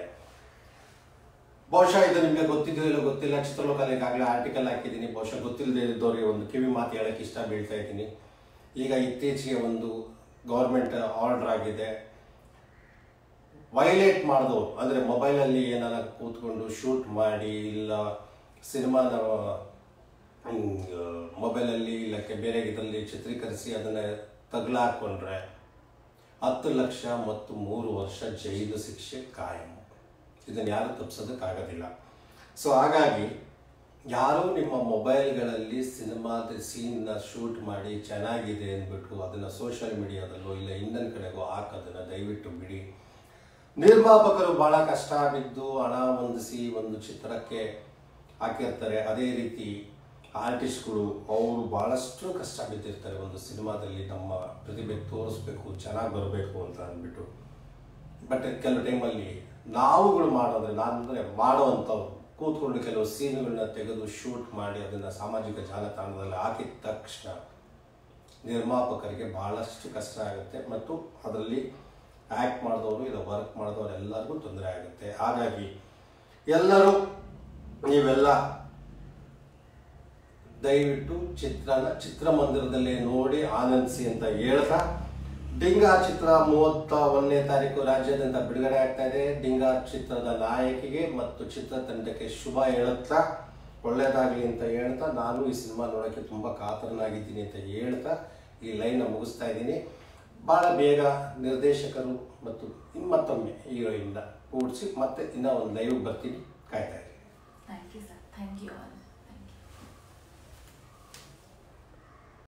ಬಹುಶಃ ಇದು ನಿಮಗೆ ಗೊತ್ತಿದೆಯೋ ಇಲ್ಲ ಗೊತ್ತಿಲ್ಲ, ಚಿತ್ರಲೋಕದಲ್ಲಿ ಈಗಾಗಲೇ ಆರ್ಟಿಕಲ್ ಹಾಕಿದ್ದೀನಿ. ಬಹುಶಃ ಗೊತ್ತಿಲ್ಲದೆ ಇದ್ದವ್ರಿಗೆ ಒಂದು ಕಿವಿ ಮಾತು ಹೇಳಕ್ಕೆ ಇಷ್ಟ ಬೀಳ್ತಾ ಇದ್ದೀನಿ. ಈಗ ಇತ್ತೀಚೆಗೆ ಒಂದು ಗೌರ್ಮೆಂಟ್ ಆರ್ಡರ್ ಆಗಿದೆ, ವೈಲೇಟ್ ಮಾಡಿದವರು ಅಂದರೆ ಮೊಬೈಲಲ್ಲಿ ಏನಾರ ಕೂತ್ಕೊಂಡು ಶೂಟ್ ಮಾಡಿ ಇಲ್ಲ ಸಿನಿಮಾನ ಮೊಬೈಲಲ್ಲಿ ಇಲ್ಲಕ್ಕೆ ಬೇರೆ ಇದರಲ್ಲಿ ಚಿತ್ರೀಕರಿಸಿ ಅದನ್ನು ತಗಲಾಕೊಂಡ್ರೆ ಹತ್ತು ಲಕ್ಷ ಮತ್ತು ಮೂರು ವರ್ಷ ಜೈಲು ಶಿಕ್ಷೆ ಕಾಯಂ. ಇದನ್ನು ಯಾರು ತಪ್ಪಿಸೋದಕ್ಕಾಗೋದಿಲ್ಲ. ಸೊ ಹಾಗಾಗಿ ಯಾರು ನಿಮ್ಮ ಮೊಬೈಲ್ಗಳಲ್ಲಿ ಸಿನಿಮಾದ ಸೀನ್ನ ಶೂಟ್ ಮಾಡಿ ಚೆನ್ನಾಗಿದೆ ಅಂದ್ಬಿಟ್ಟು ಅದನ್ನು ಸೋಷಿಯಲ್ ಮೀಡಿಯಾದಲ್ಲೋ ಇಲ್ಲ ಇನ್ನೊಂದು ಕಡೆಗೋ ಹಾಕೋದನ್ನು ದಯವಿಟ್ಟು ಬಿಡಿ. ನಿರ್ಮಾಪಕರು ಬಹಳ ಕಷ್ಟ ಬಿದ್ದು ಹಣ ಹೊಂದಿಸಿ ಒಂದು ಚಿತ್ರಕ್ಕೆ ಹಾಕಿರ್ತಾರೆ. ಅದೇ ರೀತಿ ಆರ್ಟಿಸ್ಟ್ಗಳು ಅವರು ಬಹಳಷ್ಟು ಕಷ್ಟ ಬಿದ್ದಿರ್ತಾರೆ ಒಂದು ಸಿನಿಮಾದಲ್ಲಿ ನಮ್ಮ ಪ್ರತಿಭೆ ತೋರಿಸ್ಬೇಕು, ಚೆನ್ನಾಗಿ ಬರಬೇಕು ಅಂತ ಅಂದ್ಬಿಟ್ಟು. ಬಟ್ ಕೆಲವು ಟೈಮಲ್ಲಿ ನಾವುಗಳು ಮಾಡೋದ್ರೆ, ನಾನು ಅಂದರೆ ಮಾಡೋವಂಥವ್ರು ಕೂತ್ಕೊಂಡು ಕೆಲವು ಸೀನ್ಗಳನ್ನ ತೆಗೆದು ಶೂಟ್ ಮಾಡಿ ಅದನ್ನು ಸಾಮಾಜಿಕ ಜಾಲತಾಣದಲ್ಲಿ ಹಾಕಿದ ತಕ್ಷಣ ನಿರ್ಮಾಪಕರಿಗೆ ಬಹಳಷ್ಟು ಕಷ್ಟ ಆಗುತ್ತೆ ಮತ್ತು ಅದರಲ್ಲಿ ಆ್ಯಕ್ಟ್ ಮಾಡಿದವರು ಇಲ್ಲ ವರ್ಕ್ ಮಾಡಿದವರು ಎಲ್ಲರಿಗೂ ತೊಂದರೆ ಆಗುತ್ತೆ. ಹಾಗಾಗಿ ಎಲ್ಲರೂ ನೀವೆಲ್ಲ ದಯವಿಟ್ಟು ಚಿತ್ರನ ಚಿತ್ರಮಂದಿರದಲ್ಲೇ ನೋಡಿ ಆನಂದಿಸಿ ಅಂತ ಹೇಳ್ತಾ ಡಿಂಗಾ ಚಿತ್ರ ಮೂವತ್ತ ಒಂದನೇ ತಾರೀಕು ರಾಜ್ಯಾದ್ಯಂತ ಬಿಡುಗಡೆ ಆಗ್ತಾ ಇದೆ. ಡಿಂಗಾ ಚಿತ್ರದ ನಾಯಕಿಗೆ ಮತ್ತು ಚಿತ್ರತಂಡಕ್ಕೆ ಶುಭ ಹೇಳುತ್ತಾ ಒಳ್ಳೇದಾಗಲಿ ಅಂತ ಹೇಳ್ತಾ, ನಾನು ಈ ಸಿನಿಮಾ ನೋಡೋಕ್ಕೆ ತುಂಬ ಕಾತರನಾಗಿದ್ದೀನಿ ಅಂತ ಹೇಳ್ತಾ ಈ ಲೈನ್ನ ಮುಗಿಸ್ತಾ ಇದ್ದೀನಿ. ಭಾಳ ಬೇಗ ನಿರ್ದೇಶಕರು ಮತ್ತು ಮತ್ತೊಮ್ಮೆ ಹೀರೋಯಿನ್ನ ಕೂಡಿಸಿ ಮತ್ತೆ ಇನ್ನೂ ಒಂದು ಲೈವ್ ಬರ್ತೀನಿ, ಕಾಯ್ತಾ ಇದ್ದೀನಿ. Thank you sir, thank you all.